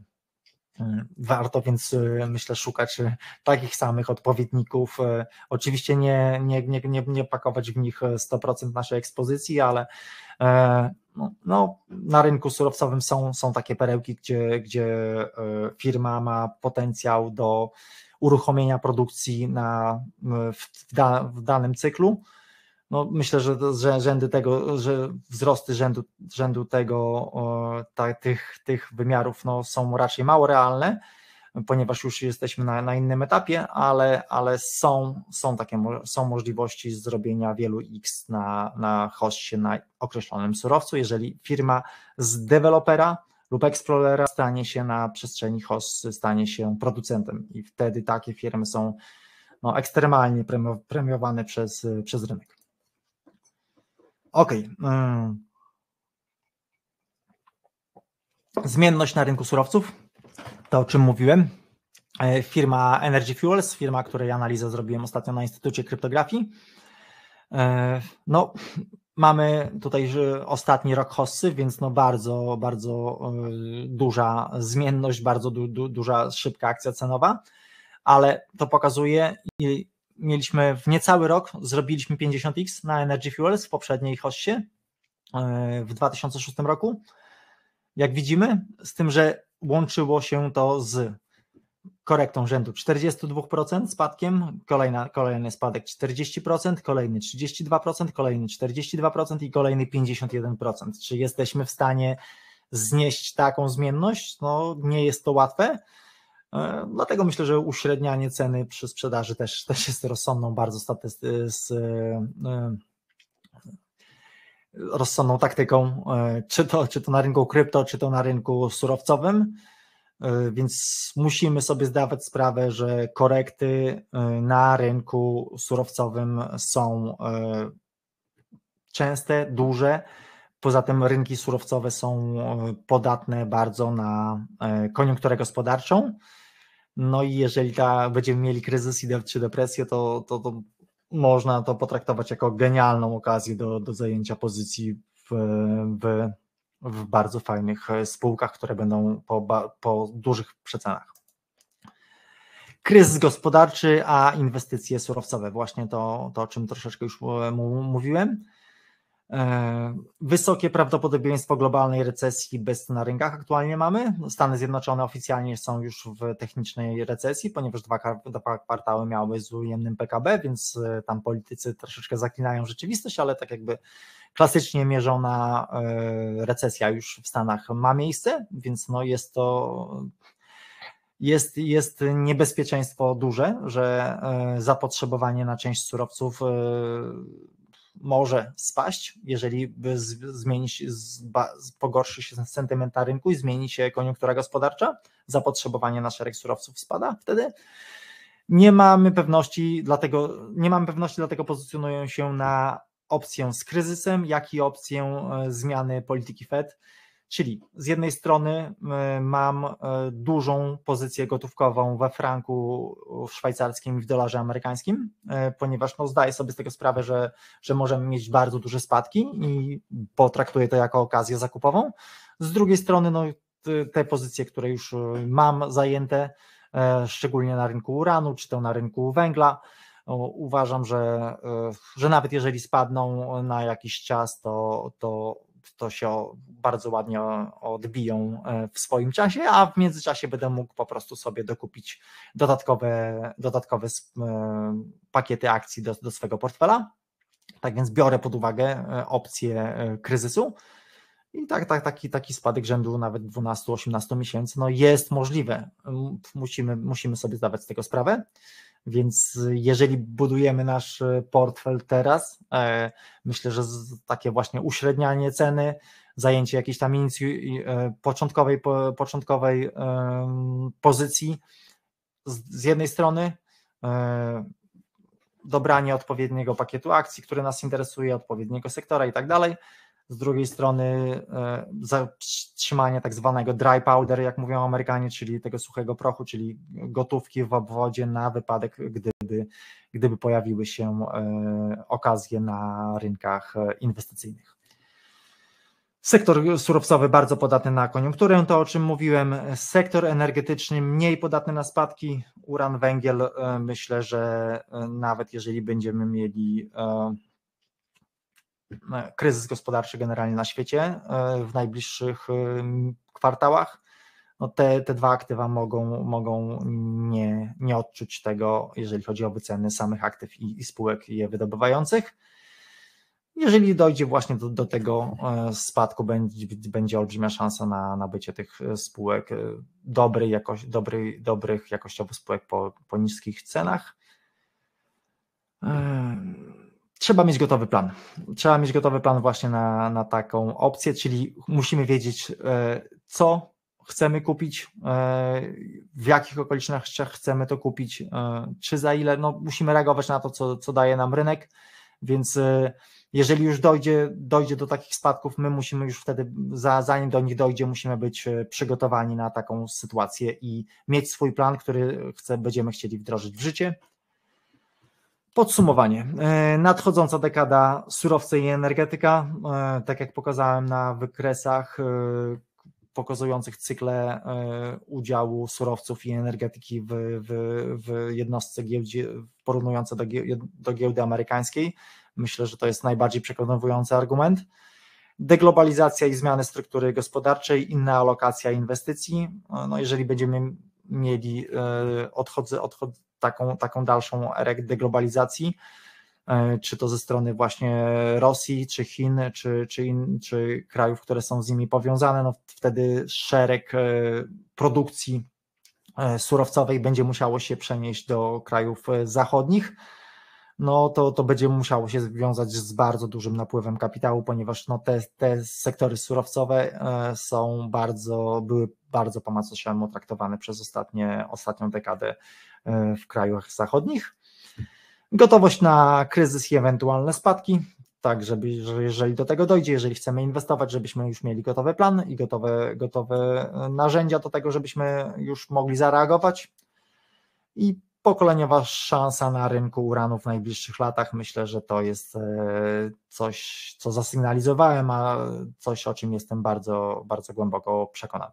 [SPEAKER 1] Warto więc myślę szukać takich samych odpowiedników, oczywiście nie, nie, nie, nie, nie pakować w nich sto procent naszej ekspozycji, ale no, no, na rynku surowcowym są, są takie perełki, gdzie, gdzie firma ma potencjał do uruchomienia produkcji na, w, da, w danym cyklu. No, myślę, że, że rzędy tego, że wzrosty rzędu, rzędu tego, ta, tych, tych wymiarów no, są raczej mało realne, ponieważ już jesteśmy na, na innym etapie, ale, ale są, są takie są możliwości zrobienia wielu X na, na hostie na określonym surowcu, jeżeli firma z dewelopera lub eksplorera stanie się na przestrzeni hossy, stanie się producentem i wtedy takie firmy są no, ekstremalnie premiowane przez, przez rynek. Ok. Zmienność na rynku surowców, to o czym mówiłem. Firma Energy Fuels, firma, której analizę zrobiłem ostatnio na Instytucie Kryptografii. No, Mamy tutaj ostatni rok hossy, więc no bardzo, bardzo duża zmienność, bardzo du, du, duża, szybka akcja cenowa, ale to pokazuje, i mieliśmy w niecały rok, zrobiliśmy pięćdziesiąt x na Energy Fuels w poprzedniej hossie w dwa tysiące szóstym roku, jak widzimy, z tym, że łączyło się to z korektą rzędu czterdzieści dwa procent spadkiem, kolejna, kolejny spadek czterdzieści procent, kolejny trzydzieści dwa procent, kolejny czterdzieści dwa procent i kolejny pięćdziesiąt jeden procent. Czy jesteśmy w stanie znieść taką zmienność? No nie jest to łatwe, dlatego myślę, że uśrednianie ceny przy sprzedaży też, też jest rozsądną, bardzo statystyczną, rozsądną taktyką, czy to, czy to na rynku krypto, czy to na rynku surowcowym. Więc musimy sobie zdawać sprawę, że korekty na rynku surowcowym są częste, duże. Poza tym rynki surowcowe są podatne bardzo na koniunkturę gospodarczą. No i jeżeli ta, będziemy mieli kryzys czy depresję, to, to, to można to potraktować jako genialną okazję do, do zajęcia pozycji w, w w bardzo fajnych spółkach, które będą po, po dużych przecenach. Kryzys gospodarczy, a inwestycje surowcowe, właśnie to, to o czym troszeczkę już mówiłem. Wysokie prawdopodobieństwo globalnej recesji bez na rynkach aktualnie mamy. Stany Zjednoczone oficjalnie są już w technicznej recesji, ponieważ dwa, dwa kwartały miały z ujemnym P K B, więc tam politycy troszeczkę zaklinają rzeczywistość, ale tak jakby klasycznie mierzona recesja już w Stanach ma miejsce, więc no jest to jest, jest niebezpieczeństwo duże, że zapotrzebowanie na część surowców może spaść, jeżeli zmieni się, pogorszy się sentyment na rynku i zmieni się koniunktura gospodarcza, zapotrzebowanie na szereg surowców spada wtedy. Nie mamy pewności, dlatego nie mamy pewności, dlatego pozycjonują się na opcję z kryzysem, jak i opcję zmiany polityki Fed, czyli z jednej strony mam dużą pozycję gotówkową we franku szwajcarskim i w dolarze amerykańskim, ponieważ no zdaję sobie z tego sprawę, że, że możemy mieć bardzo duże spadki i potraktuję to jako okazję zakupową. Z drugiej strony no, te pozycje, które już mam zajęte, szczególnie na rynku uranu, czy to na rynku węgla, uważam, że, że nawet jeżeli spadną na jakiś czas, to, to, to się bardzo ładnie odbiją w swoim czasie, a w międzyczasie będę mógł po prostu sobie dokupić dodatkowe, dodatkowe pakiety akcji do, do swego portfela. Tak więc biorę pod uwagę opcję kryzysu i tak, tak, taki, taki spadek rzędu nawet dwanaście do osiemnastu miesięcy no jest możliwe. Musimy, musimy sobie zdawać z tego sprawę. Więc jeżeli budujemy nasz portfel teraz, myślę, że takie właśnie uśrednianie ceny, zajęcie jakiejś tam początkowej, początkowej pozycji z jednej strony, dobranie odpowiedniego pakietu akcji, który nas interesuje, odpowiedniego sektora i tak dalej, z drugiej strony zatrzymanie tak zwanego dry powder, jak mówią Amerykanie, czyli tego suchego prochu, czyli gotówki w obwodzie na wypadek, gdyby, gdyby pojawiły się okazje na rynkach inwestycyjnych. Sektor surowcowy bardzo podatny na koniunkturę, to o czym mówiłem. Sektor energetyczny mniej podatny na spadki. Uran, węgiel, myślę, że nawet jeżeli będziemy mieli kryzys gospodarczy generalnie na świecie w najbliższych kwartałach, no te, te dwa aktywa mogą, mogą nie, nie odczuć tego, jeżeli chodzi o wyceny samych aktyw i, i spółek je wydobywających. Jeżeli dojdzie właśnie do, do tego spadku, będzie, będzie olbrzymia szansa na nabycie tych spółek dobrej jakoś, dobrej, dobrych jakościowo spółek po, po niskich cenach. Trzeba mieć gotowy plan. Trzeba mieć gotowy plan właśnie na, na taką opcję, czyli musimy wiedzieć, co chcemy kupić, w jakich okolicznościach chcemy to kupić, czy za ile. No, musimy reagować na to, co, co daje nam rynek, więc jeżeli już dojdzie, dojdzie do takich spadków, my musimy już wtedy, zanim do nich dojdzie, musimy być przygotowani na taką sytuację i mieć swój plan, który chce, będziemy chcieli wdrożyć w życie. Podsumowanie. Nadchodząca dekada surowce i energetyka, tak jak pokazałem na wykresach pokazujących cykle udziału surowców i energetyki w, w, w jednostce giełdzie, porównujące do, do giełdy amerykańskiej. Myślę, że to jest najbardziej przekonujący argument. Deglobalizacja i zmiany struktury gospodarczej, inna alokacja inwestycji. No jeżeli będziemy mieli odchodzę, odchodzę, taką, taką dalszą erę deglobalizacji, czy to ze strony właśnie Rosji, czy Chin, czy, czy, in, czy krajów, które są z nimi powiązane, no wtedy szereg produkcji surowcowej będzie musiało się przenieść do krajów zachodnich, no to, to będzie musiało się związać z bardzo dużym napływem kapitału, ponieważ no te, te sektory surowcowe są bardzo, były bardzo po macoszemu traktowane przez ostatnie, ostatnią dekadę w krajach zachodnich. Gotowość na kryzys i ewentualne spadki, tak żeby, że jeżeli do tego dojdzie, jeżeli chcemy inwestować, żebyśmy już mieli gotowy plan i gotowe, gotowe narzędzia do tego, żebyśmy już mogli zareagować. I pokoleniowa szansa na rynku uranu w najbliższych latach, myślę, że to jest coś, co zasygnalizowałem, a coś, o czym jestem bardzo, bardzo głęboko przekonany.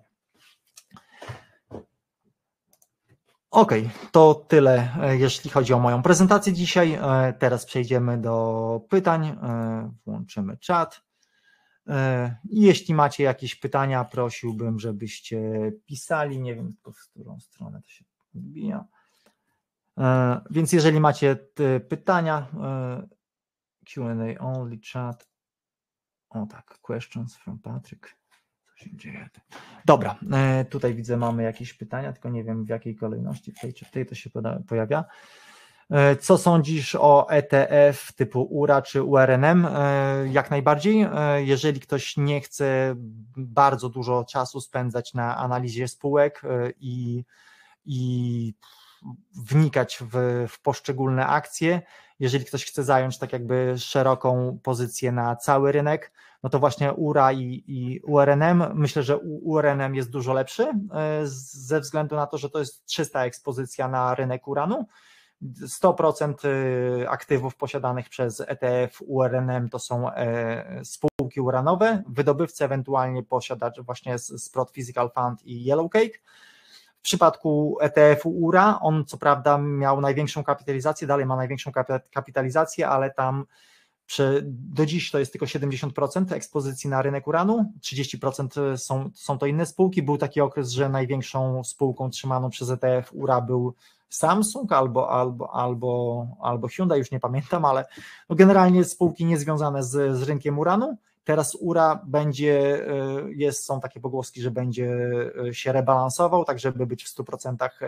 [SPEAKER 1] Ok, to tyle, jeśli chodzi o moją prezentację dzisiaj. Teraz przejdziemy do pytań, włączymy czat. Jeśli macie jakieś pytania, prosiłbym, żebyście pisali, nie wiem, w którą stronę to się odbija. Więc jeżeli macie pytania, Q and A only chat, o tak, questions from Patrick. Się dzieje. Dobra, tutaj widzę, mamy jakieś pytania, tylko nie wiem w jakiej kolejności, w tej czy w tej to się pojawia. Co sądzisz o E T F typu U R A czy U R N M? Jak najbardziej, jeżeli ktoś nie chce bardzo dużo czasu spędzać na analizie spółek i, i wnikać w, w poszczególne akcje, jeżeli ktoś chce zająć tak jakby szeroką pozycję na cały rynek, no to właśnie U R A i, i U R N M, myślę, że U R N M jest dużo lepszy ze względu na to, że to jest czysta ekspozycja na rynek uranu. sto procent aktywów posiadanych przez E T F U R N M to są spółki uranowe, wydobywcy ewentualnie posiadacz właśnie Sprott Physical Fund i Yellowcake. W przypadku E T F U R A on co prawda miał największą kapitalizację, dalej ma największą kapitalizację, ale tam do dziś to jest tylko siedemdziesiąt procent ekspozycji na rynek uranu, trzydzieści procent są, są to inne spółki. Był taki okres, że największą spółką trzymaną przez E T F U R A był Samsung albo, albo, albo, albo Hyundai, już nie pamiętam, ale no generalnie spółki niezwiązane z, z rynkiem uranu. Teraz U R A będzie, jest, są takie pogłoski, że będzie się rebalansował, tak żeby być w stu procentach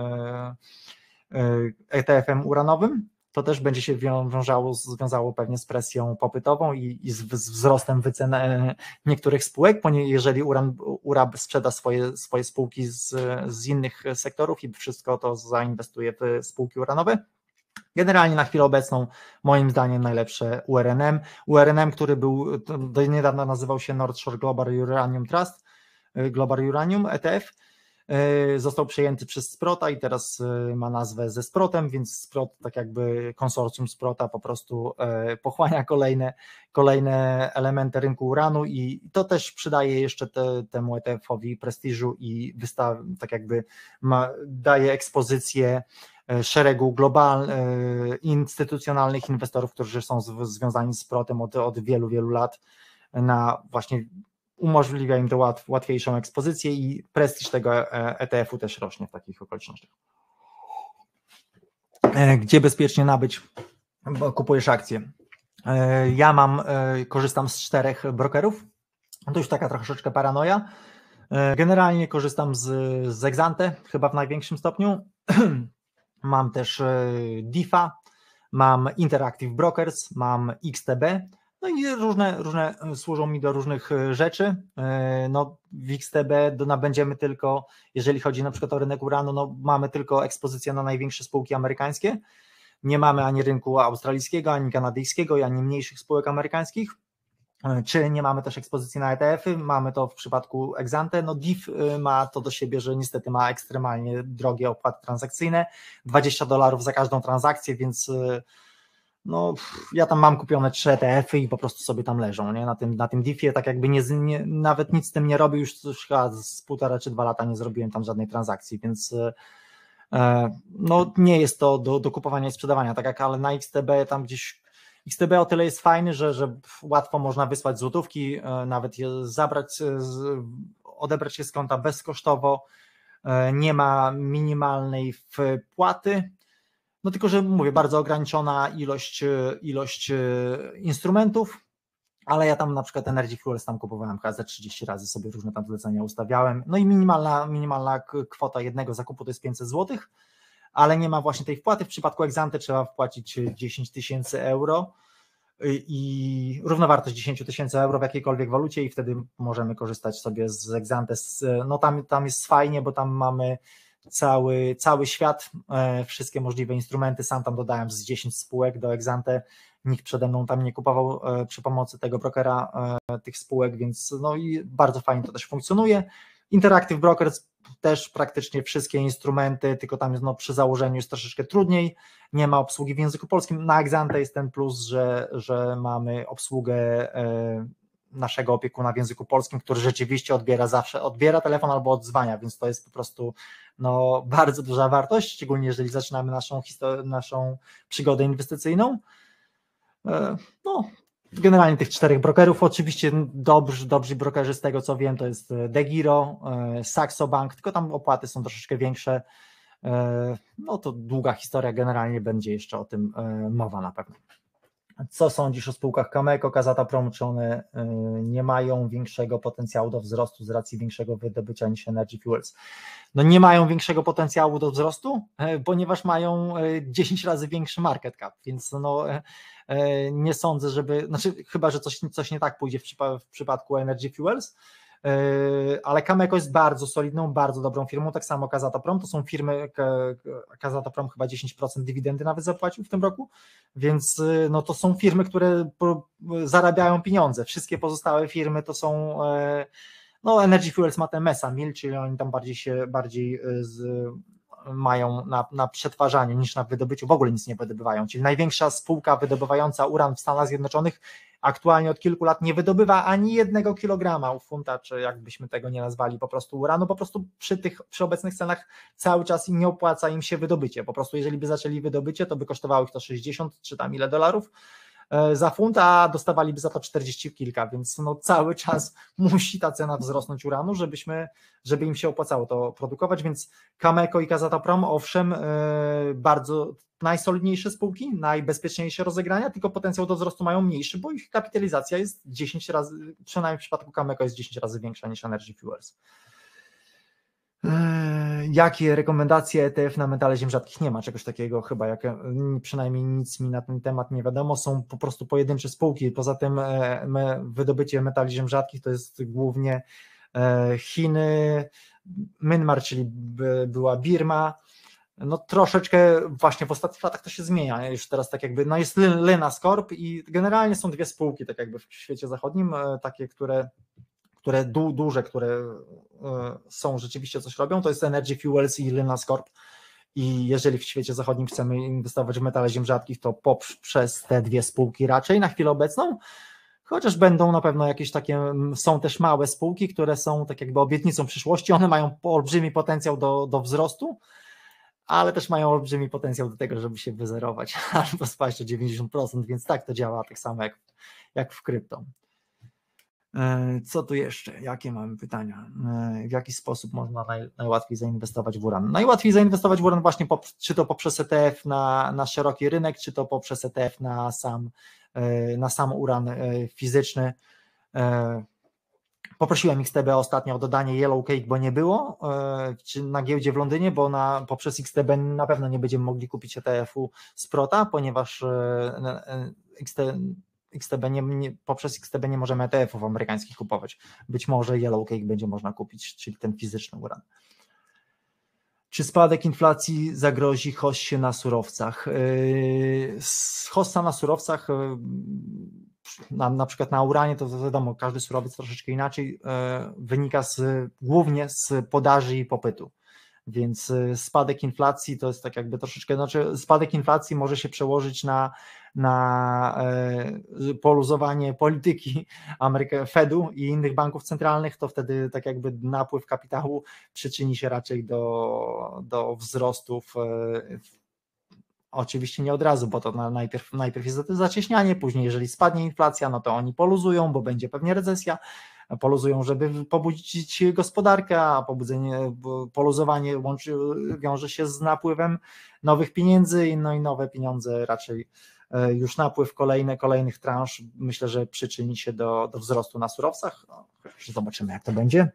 [SPEAKER 1] E T F-em uranowym. To też będzie się wiązało, związało pewnie z presją popytową i, i z, z wzrostem wycen niektórych spółek, ponieważ jeżeli uran, U R A sprzeda swoje, swoje spółki z, z innych sektorów i wszystko to zainwestuje w spółki uranowe. Generalnie na chwilę obecną moim zdaniem najlepsze U R N M. U R N M, który był do niedawna nazywał się North Shore Global Uranium Trust, Global Uranium E T F, został przejęty przez Sprotta i teraz ma nazwę ze Sprottem, więc Sprott, tak jakby konsorcjum Sprotta po prostu pochłania kolejne, kolejne elementy rynku uranu i to też przydaje jeszcze te, temu E T F-owi prestiżu i wystaw, tak jakby ma, daje ekspozycję szeregu globalnych, instytucjonalnych inwestorów, którzy są z, związani z Sprottem od, od wielu, wielu lat, na właśnie umożliwia im to łat, łatwiejszą ekspozycję i prestiż tego E T F-u też rośnie w takich okolicznościach. Gdzie bezpiecznie nabyć, bo kupujesz akcje? Ja mam, korzystam z czterech brokerów, to już taka troszeczkę paranoja. Generalnie korzystam z, z Exante, chyba w największym stopniu. Mam też D I F A, mam Interactive Brokers, mam X T B, no i różne, różne służą mi do różnych rzeczy. No w X T B nabędziemy tylko, jeżeli chodzi na przykład o rynek uranu, no mamy tylko ekspozycję na największe spółki amerykańskie, nie mamy ani rynku australijskiego, ani kanadyjskiego, ani mniejszych spółek amerykańskich. Czy nie mamy też ekspozycji na E T F-y, mamy to w przypadku Exante, no D I F ma to do siebie, że niestety ma ekstremalnie drogie opłaty transakcyjne, dwadzieścia dolarów za każdą transakcję, więc no ja tam mam kupione trzy E T F-y i po prostu sobie tam leżą, nie? Na tym, na tym diffie, tak jakby nie, nie, nawet nic z tym nie robię, już, już chyba z półtora czy dwa lata nie zrobiłem tam żadnej transakcji, więc no nie jest to do, do kupowania i sprzedawania, tak jak ale na X T B tam gdzieś, X T B o tyle jest fajny, że, że łatwo można wysłać złotówki, nawet je zabrać, odebrać je z konta bezkosztowo, nie ma minimalnej wpłaty, no tylko, że mówię, bardzo ograniczona ilość, ilość instrumentów, ale ja tam na przykład Energy Fuels tam kupowałem chyba ze trzydzieści razy, sobie różne tam zlecenia ustawiałem, no i minimalna, minimalna kwota jednego zakupu to jest pięćset złotych, ale nie ma właśnie tej wpłaty, w przypadku Exante trzeba wpłacić dziesięć tysięcy euro i równowartość dziesięć tysięcy euro w jakiejkolwiek walucie i wtedy możemy korzystać sobie z Exante, no tam, tam jest fajnie, bo tam mamy cały, cały świat, wszystkie możliwe instrumenty, sam tam dodałem z dziesięć spółek do Exante, nikt przede mną tam nie kupował przy pomocy tego brokera tych spółek, więc no i bardzo fajnie to też funkcjonuje. Interactive Brokers też praktycznie wszystkie instrumenty, tylko tam jest no, przy założeniu jest troszeczkę trudniej, nie ma obsługi w języku polskim. Na Exante jest ten plus, że, że mamy obsługę naszego opiekuna w języku polskim, który rzeczywiście odbiera zawsze, odbiera telefon albo odzwania, więc to jest po prostu no, bardzo duża wartość, szczególnie jeżeli zaczynamy naszą, naszą przygodę inwestycyjną. No, generalnie tych czterech brokerów, oczywiście dobrzy, dobrzy brokerzy z tego co wiem to jest DeGiro, Saxo Bank, tylko tam opłaty są troszeczkę większe, no to długa historia, generalnie będzie jeszcze o tym mowa na pewno. Co sądzisz o spółkach Cameco, Kazatomprom, czy one nie mają większego potencjału do wzrostu z racji większego wydobycia niż Energy Fuels? No nie mają większego potencjału do wzrostu, ponieważ mają dziesięć razy większy market cap, więc no nie sądzę, żeby, znaczy chyba, że coś, coś nie tak pójdzie w, przypa- w przypadku Energy Fuels, ale Cameco jest bardzo solidną, bardzo dobrą firmą, tak samo Kazatomprom, to są firmy, Kazatomprom chyba dziesięć procent dywidendy nawet zapłacił w tym roku, więc no to są firmy, które zarabiają pieniądze, wszystkie pozostałe firmy to są, no Energy Fuels ma ten Mesa Mill, czyli oni tam bardziej się, bardziej z, mają na, na przetwarzaniu niż na wydobyciu, w ogóle nic nie wydobywają, czyli największa spółka wydobywająca uran w Stanach Zjednoczonych aktualnie od kilku lat nie wydobywa ani jednego kilograma u funta, czy jakbyśmy tego nie nazwali po prostu uranu, po prostu przy tych, przy obecnych cenach cały czas im nie opłaca im się wydobycie, po prostu jeżeli by zaczęli wydobycie, to by kosztowało ich to sześćdziesiąt czy tam ile dolarów za funt, a dostawaliby za to czterdzieści kilka, więc no cały czas musi ta cena wzrosnąć uranu, żebyśmy, żeby im się opłacało to produkować, więc Cameco i Kazatomprom owszem, bardzo najsolidniejsze spółki, najbezpieczniejsze rozegrania, tylko potencjał do wzrostu mają mniejszy, bo ich kapitalizacja jest dziesięć razy, przynajmniej w przypadku Cameco jest dziesięć razy większa niż Energy Fuels. Jakie rekomendacje E T F na metale ziem rzadkich? Nie ma czegoś takiego chyba, jak, przynajmniej nic mi na ten temat nie wiadomo, są po prostu pojedyncze spółki, poza tym wydobycie metali ziem rzadkich to jest głównie Chiny, Myanmar, czyli była Birma, no troszeczkę właśnie w ostatnich latach to się zmienia, już teraz tak jakby, no jest Lynas Corp i generalnie są dwie spółki tak jakby w świecie zachodnim, takie, które które du, duże, które są rzeczywiście coś robią, to jest Energy Fuels i Lynas Corp i jeżeli w świecie zachodnim chcemy inwestować w metale ziem rzadkich, to poprzez te dwie spółki raczej na chwilę obecną, chociaż będą na pewno jakieś takie, są też małe spółki, które są tak jakby obietnicą przyszłości, one mają olbrzymi potencjał do, do wzrostu, ale też mają olbrzymi potencjał do tego, żeby się wyzerować albo spaść o dziewięćdziesiąt procent, więc tak to działa tak samo jak, jak w krypto. Co tu jeszcze? Jakie mamy pytania? W jaki sposób można naj, najłatwiej zainwestować w uran? Najłatwiej zainwestować w uran właśnie po, czy to poprzez E T F na, na szeroki rynek, czy to poprzez E T F na sam, na sam uran fizyczny. Poprosiłem X T B ostatnio o dodanie Yellow Cake, bo nie było, czy na giełdzie w Londynie, bo na, poprzez X T B na pewno nie będziemy mogli kupić E T F-u Sprota, ponieważ X T, X T B nie, nie, poprzez X T B nie możemy E T F-ów amerykańskich kupować. Być może Yellow Cake będzie można kupić, czyli ten fizyczny uran. Czy spadek inflacji zagrozi hoście na surowcach? Hossa na surowcach, na, na przykład na uranie, to wiadomo, każdy surowiec troszeczkę inaczej wynika z, głównie z podaży i popytu. więc spadek inflacji to jest tak jakby troszeczkę, znaczy spadek inflacji może się przełożyć na, na poluzowanie polityki Ameryki, Fedu i innych banków centralnych, to wtedy tak jakby napływ kapitału przyczyni się raczej do, do wzrostów. Oczywiście nie od razu, bo to najpierw, najpierw jest zacieśnianie, później jeżeli spadnie inflacja, no to oni poluzują, bo będzie pewnie recesja, poluzują, żeby pobudzić gospodarkę, a pobudzenie, poluzowanie łączy, wiąże się z napływem nowych pieniędzy, no i nowe pieniądze raczej już napływ kolejne, kolejnych transz, myślę, że przyczyni się do, do wzrostu na surowcach. No, zobaczymy, jak to będzie.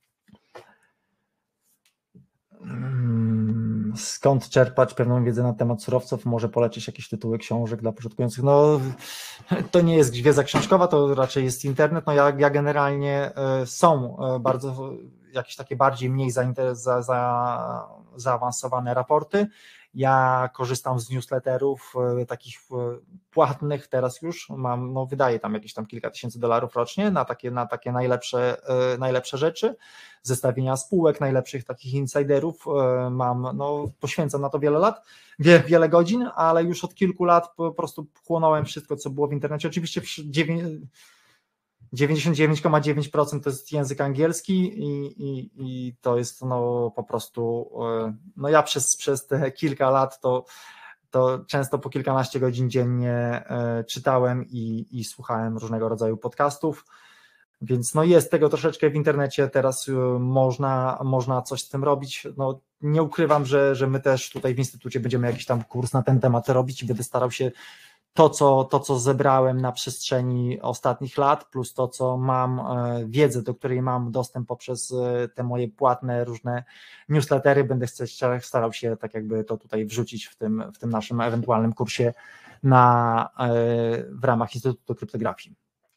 [SPEAKER 1] Skąd czerpać pewną wiedzę na temat surowców? Może polecić jakieś tytuły książek dla początkujących? No, to nie jest wiedza książkowa, to raczej jest internet. No ja, ja generalnie są bardzo jakieś takie bardziej mniej za, za, za, zaawansowane raporty. Ja korzystam z newsletterów takich płatnych, teraz już mam, no wydaję tam jakieś tam kilka tysięcy dolarów rocznie na takie, na takie najlepsze, najlepsze rzeczy, zestawienia spółek, najlepszych takich insiderów mam, no poświęcam na to wiele lat, wie, wiele godzin, ale już od kilku lat po prostu chłonąłem wszystko, co było w internecie. Oczywiście dziewięćdziesiąt dziewięć przecinek dziewięć procent to jest język angielski i, i, i to jest no po prostu, no ja przez, przez te kilka lat to, to często po kilkanaście godzin dziennie czytałem i, i słuchałem różnego rodzaju podcastów, więc no jest tego troszeczkę w internecie, teraz można, można coś z tym robić. No nie ukrywam, że, że my też tutaj w Instytucie będziemy jakiś tam kurs na ten temat robić i będę starał się To co, to, co zebrałem na przestrzeni ostatnich lat, plus to, co mam, wiedzę, do której mam dostęp poprzez te moje płatne różne newslettery, będę starał się tak jakby to tutaj wrzucić w tym, w tym naszym ewentualnym kursie na, w ramach Instytutu Kryptografii.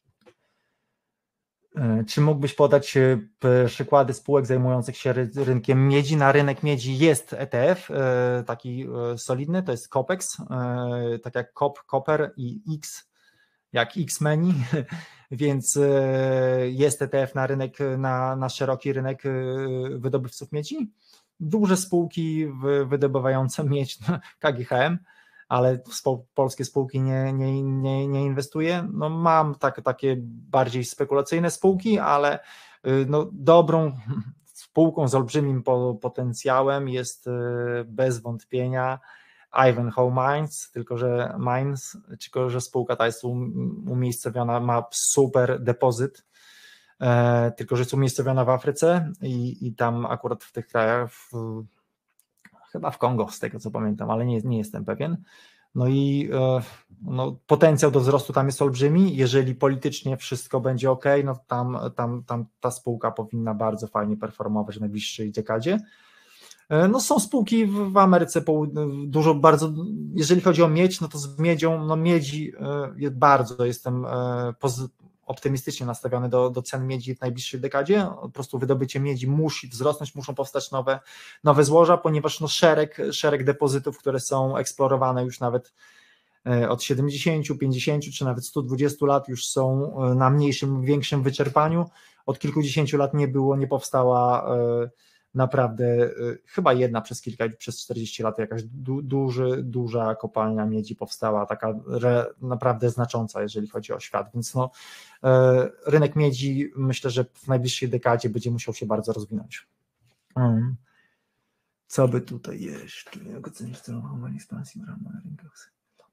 [SPEAKER 1] Czy mógłbyś podać przykłady spółek zajmujących się rynkiem miedzi? Na rynek miedzi jest E T F, taki solidny, to jest Copex, tak jak Cop, Copper i X, jak X-Meni, więc jest E T F na rynek, na, na szeroki rynek wydobywców miedzi. Duże spółki wydobywające miedź, K G H M, ale w polskie spółki nie, nie, nie, nie inwestuję. No mam tak, takie bardziej spekulacyjne spółki, ale no dobrą spółką z olbrzymim potencjałem jest bez wątpienia Ivanhoe Mines, tylko że Mines, tylko że spółka ta jest umiejscowiona, ma super depozyt, tylko że jest umiejscowiona w Afryce i, i tam akurat w tych krajach, w, chyba w Kongo, z tego co pamiętam, ale nie, nie jestem pewien. No i no, potencjał do wzrostu tam jest olbrzymi. Jeżeli politycznie wszystko będzie ok, no tam, tam, tam ta spółka powinna bardzo fajnie performować w najbliższej dekadzie. No są spółki w Ameryce dużo, bardzo, jeżeli chodzi o miedź, no to z miedzią, no miedzi bardzo jestem optymistycznie nastawiony do, do cen miedzi w najbliższej dekadzie. Po prostu wydobycie miedzi musi wzrosnąć, muszą powstać nowe, nowe złoża, ponieważ no szereg, szereg depozytów, które są eksplorowane już nawet od siedemdziesięciu, pięćdziesięciu czy nawet stu dwudziestu lat już są na mniejszym, większym wyczerpaniu. Od kilkudziesięciu lat nie było, nie powstała naprawdę chyba jedna przez kilka, przez czterdzieści lat jakaś du, duży, duża kopalnia miedzi powstała, taka re, naprawdę znacząca, jeżeli chodzi o świat, więc no, rynek miedzi myślę, że w najbliższej dekadzie będzie musiał się bardzo rozwinąć. Hmm. Co by tutaj jeszcze? Jak ocenić celowanie ekspansji w ramach na rynkach?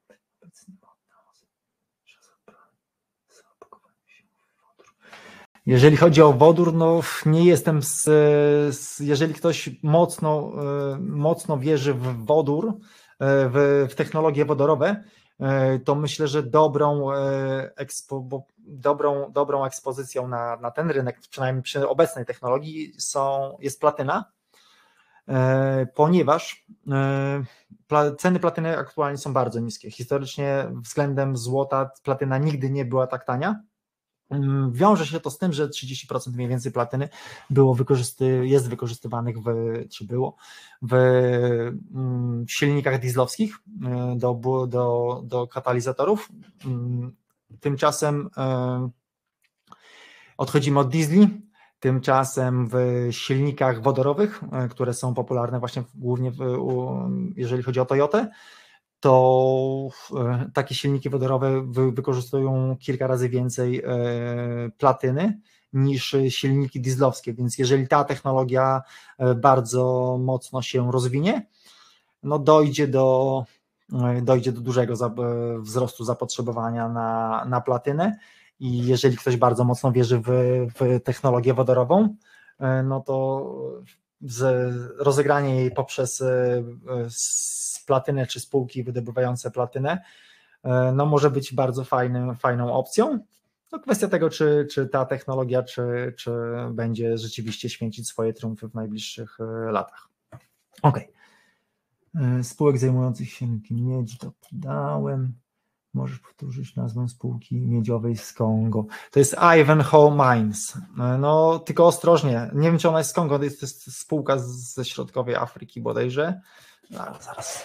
[SPEAKER 1] Jeżeli chodzi o wodór, no nie jestem z, z jeżeli ktoś mocno, mocno wierzy w wodór, w, w technologie wodorowe, to myślę, że dobrą, ekspo, bo dobrą, dobrą ekspozycją na, na ten rynek, przynajmniej przy obecnej technologii są, jest platyna, ponieważ ceny platyny aktualnie są bardzo niskie. Historycznie względem złota platyna nigdy nie była tak tania. Wiąże się to z tym, że trzydzieści procent mniej więcej platyny było wykorzysty, jest wykorzystywanych w, czy było w, w silnikach dieslowskich do, do, do katalizatorów. Tymczasem odchodzimy od diesli. Tymczasem w silnikach wodorowych, które są popularne właśnie głównie w, jeżeli chodzi o Toyotę, to takie silniki wodorowe wy, wykorzystują kilka razy więcej platyny niż silniki dieslowskie, więc jeżeli ta technologia bardzo mocno się rozwinie, no dojdzie do, dojdzie do dużego wzrostu zapotrzebowania na, na platynę i jeżeli ktoś bardzo mocno wierzy w, w technologię wodorową, no to z, rozegranie jej poprzez platynę czy spółki wydobywające platynę, no może być bardzo fajnym, fajną opcją. No kwestia tego, czy, czy ta technologia, czy, czy będzie rzeczywiście święcić swoje triumfy w najbliższych latach. Ok. Spółek zajmujących się rynkiem miedzi, to podałem. Możesz powtórzyć nazwę spółki miedziowej z Kongo. To jest Ivanhoe Mines. No tylko ostrożnie. Nie wiem, czy ona jest z Kongo, to jest, to jest spółka ze środkowej Afryki bodajże. No, zaraz.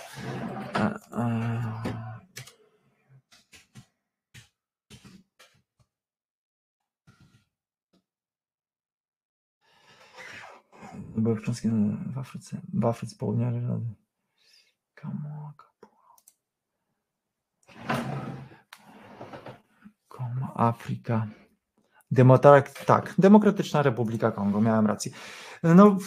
[SPEAKER 1] Były wczątki w Afryce, w Afryce Południowej. Afryka. Demokrat, tak, Demokratyczna Republika Kongo, miałem rację. No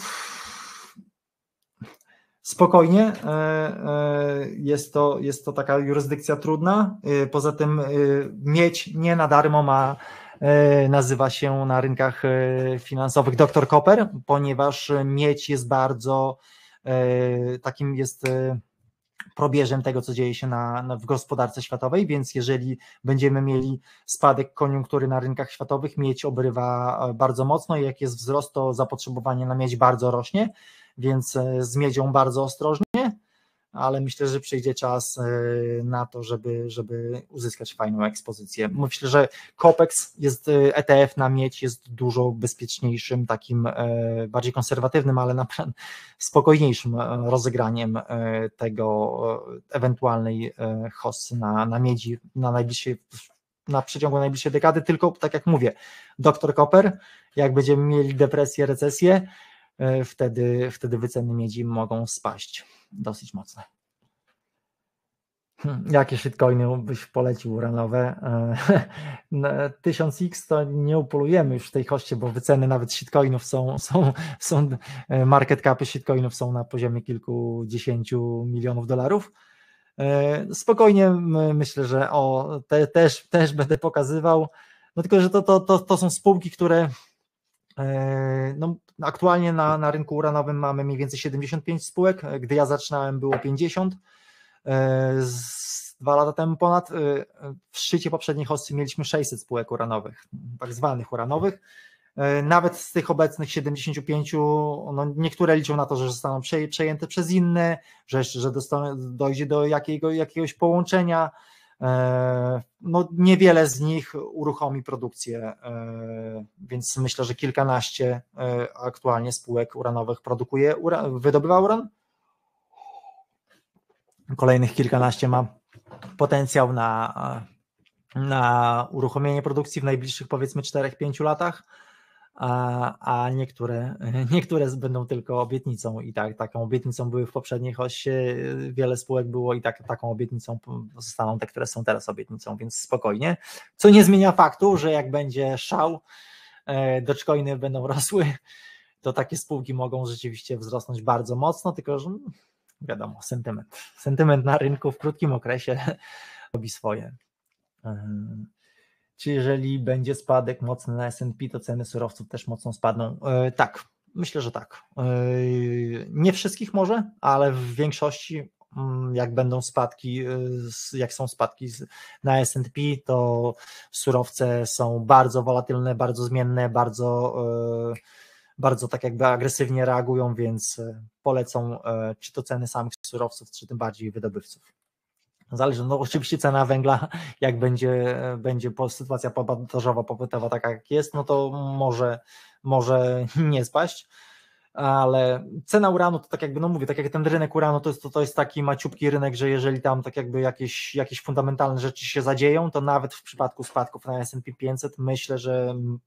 [SPEAKER 1] spokojnie, jest to, jest to taka jurysdykcja trudna. Poza tym miedź nie na darmo ma, nazywa się na rynkach finansowych doktor Copper, ponieważ miedź jest bardzo takim jest probierzem tego, co dzieje się na, na, w gospodarce światowej, więc jeżeli będziemy mieli spadek koniunktury na rynkach światowych, miedź obrywa bardzo mocno i jak jest wzrost, to zapotrzebowanie na miedź bardzo rośnie, więc z miedzią bardzo ostrożnie, ale myślę, że przyjdzie czas na to, żeby, żeby uzyskać fajną ekspozycję. Myślę, że Copex jest, E T F na miedź jest dużo bezpieczniejszym, takim bardziej konserwatywnym, ale na spokojniejszym rozegraniem tego ewentualnej hossy na, na miedzi na najbliższej, na przeciągu najbliższej dekady, tylko tak jak mówię, doktor Copper, jak będziemy mieli depresję, recesję, wtedy, wtedy wyceny miedzi mogą spaść dosyć mocno. Jakie shitcoiny byś polecił uranowe? tysiąc X to nie upolujemy już w tej hoście, bo wyceny nawet shitcoinów są, są, są market capy shitcoinów są na poziomie kilkudziesięciu milionów dolarów. Spokojnie myślę, że o, te, też, też będę pokazywał, no tylko, że to, to, to, to są spółki, które no, aktualnie na, na rynku uranowym mamy mniej więcej siedemdziesiąt pięć spółek, gdy ja zaczynałem było pięćdziesiąt, z dwa lata temu ponad, w szczycie poprzedniej hossy mieliśmy sześćset spółek uranowych, tak zwanych uranowych, nawet z tych obecnych siedemdziesięciu pięciu, no niektóre liczą na to, że zostaną przejęte przez inne, że, że dostaną, dojdzie do jakiego, jakiegoś połączenia. No niewiele z nich uruchomi produkcję, więc myślę, że kilkanaście aktualnie spółek uranowych produkuje, wydobywa uran. Kolejnych kilkanaście ma potencjał na, na uruchomienie produkcji w najbliższych powiedzmy czterech pięciu latach, a, a niektóre, niektóre będą tylko obietnicą i tak, taką obietnicą były w poprzedniej hossie, wiele spółek było i tak, taką obietnicą zostaną te, które są teraz obietnicą, więc spokojnie, co nie zmienia faktu, że jak będzie szał, dogecoiny będą rosły, to takie spółki mogą rzeczywiście wzrosnąć bardzo mocno, tylko że wiadomo, sentyment, sentyment na rynku w krótkim okresie robi swoje. Czy jeżeli będzie spadek mocny na S and P, to ceny surowców też mocno spadną? Yy, tak, myślę, że tak. Yy, nie wszystkich może, ale w większości, yy, jak będą spadki, yy, jak są spadki na S and P, to surowce są bardzo wolatylne, bardzo zmienne, bardzo, yy, bardzo tak jakby agresywnie reagują, więc polecą yy, czy to ceny samych surowców, czy tym bardziej wydobywców. Zależy, no oczywiście cena węgla, jak będzie, będzie sytuacja podażowa, popytowa taka jak jest, no to może, może nie spaść, ale cena uranu to tak jakby, no mówię, tak jak ten rynek uranu to jest, to, to jest taki maciupki rynek, że jeżeli tam tak jakby jakieś, jakieś fundamentalne rzeczy się zadzieją, to nawet w przypadku spadków na S and P pięćset myślę, że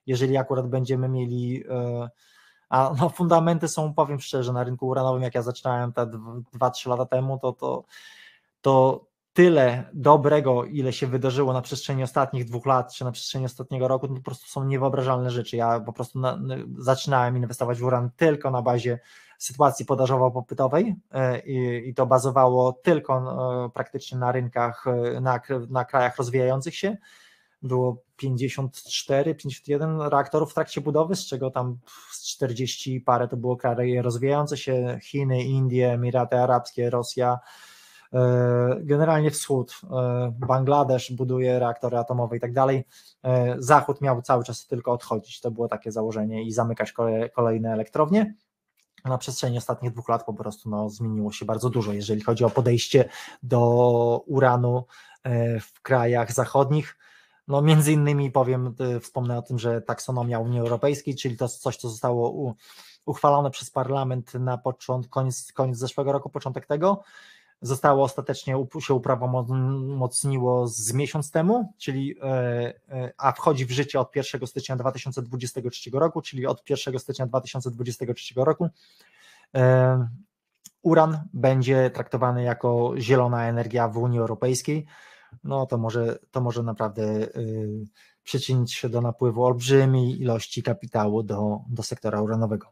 [SPEAKER 1] jeżeli akurat będziemy mieli, a no fundamenty są, powiem szczerze, na rynku uranowym, jak ja zaczynałem te dwa trzy lata temu, to, to, to tyle dobrego, ile się wydarzyło na przestrzeni ostatnich dwóch lat, czy na przestrzeni ostatniego roku, to po prostu są niewyobrażalne rzeczy. Ja po prostu na, zaczynałem inwestować w uran tylko na bazie sytuacji podażowo-popytowej i, i to bazowało tylko praktycznie na rynkach, na, na krajach rozwijających się. Było pięćdziesiąt cztery, pięćdziesiąt jeden reaktorów w trakcie budowy, z czego tam czterdzieści parę to było kraje rozwijające się, Chiny, Indie, Emiraty Arabskie, Rosja, generalnie wschód, Bangladesz buduje reaktory atomowe i tak dalej. Zachód miał cały czas tylko odchodzić, to było takie założenie, i zamykać kolejne elektrownie. Na przestrzeni ostatnich dwóch lat po prostu no, zmieniło się bardzo dużo, jeżeli chodzi o podejście do uranu w krajach zachodnich. No między innymi powiem, wspomnę o tym, że taksonomia Unii Europejskiej, czyli to coś, co zostało u, uchwalone przez parlament na początku, koniec, koniec zeszłego roku, początek tego, zostało ostatecznie się uprawomocniło z miesiąc temu, czyli a wchodzi w życie od pierwszego stycznia dwa tysiące dwudziestego trzeciego roku, czyli od pierwszego stycznia dwa tysiące dwudziestego trzeciego roku uran będzie traktowany jako zielona energia w Unii Europejskiej. No to może, to może naprawdę y, przyczynić się do napływu olbrzymiej ilości kapitału do, do sektora uranowego.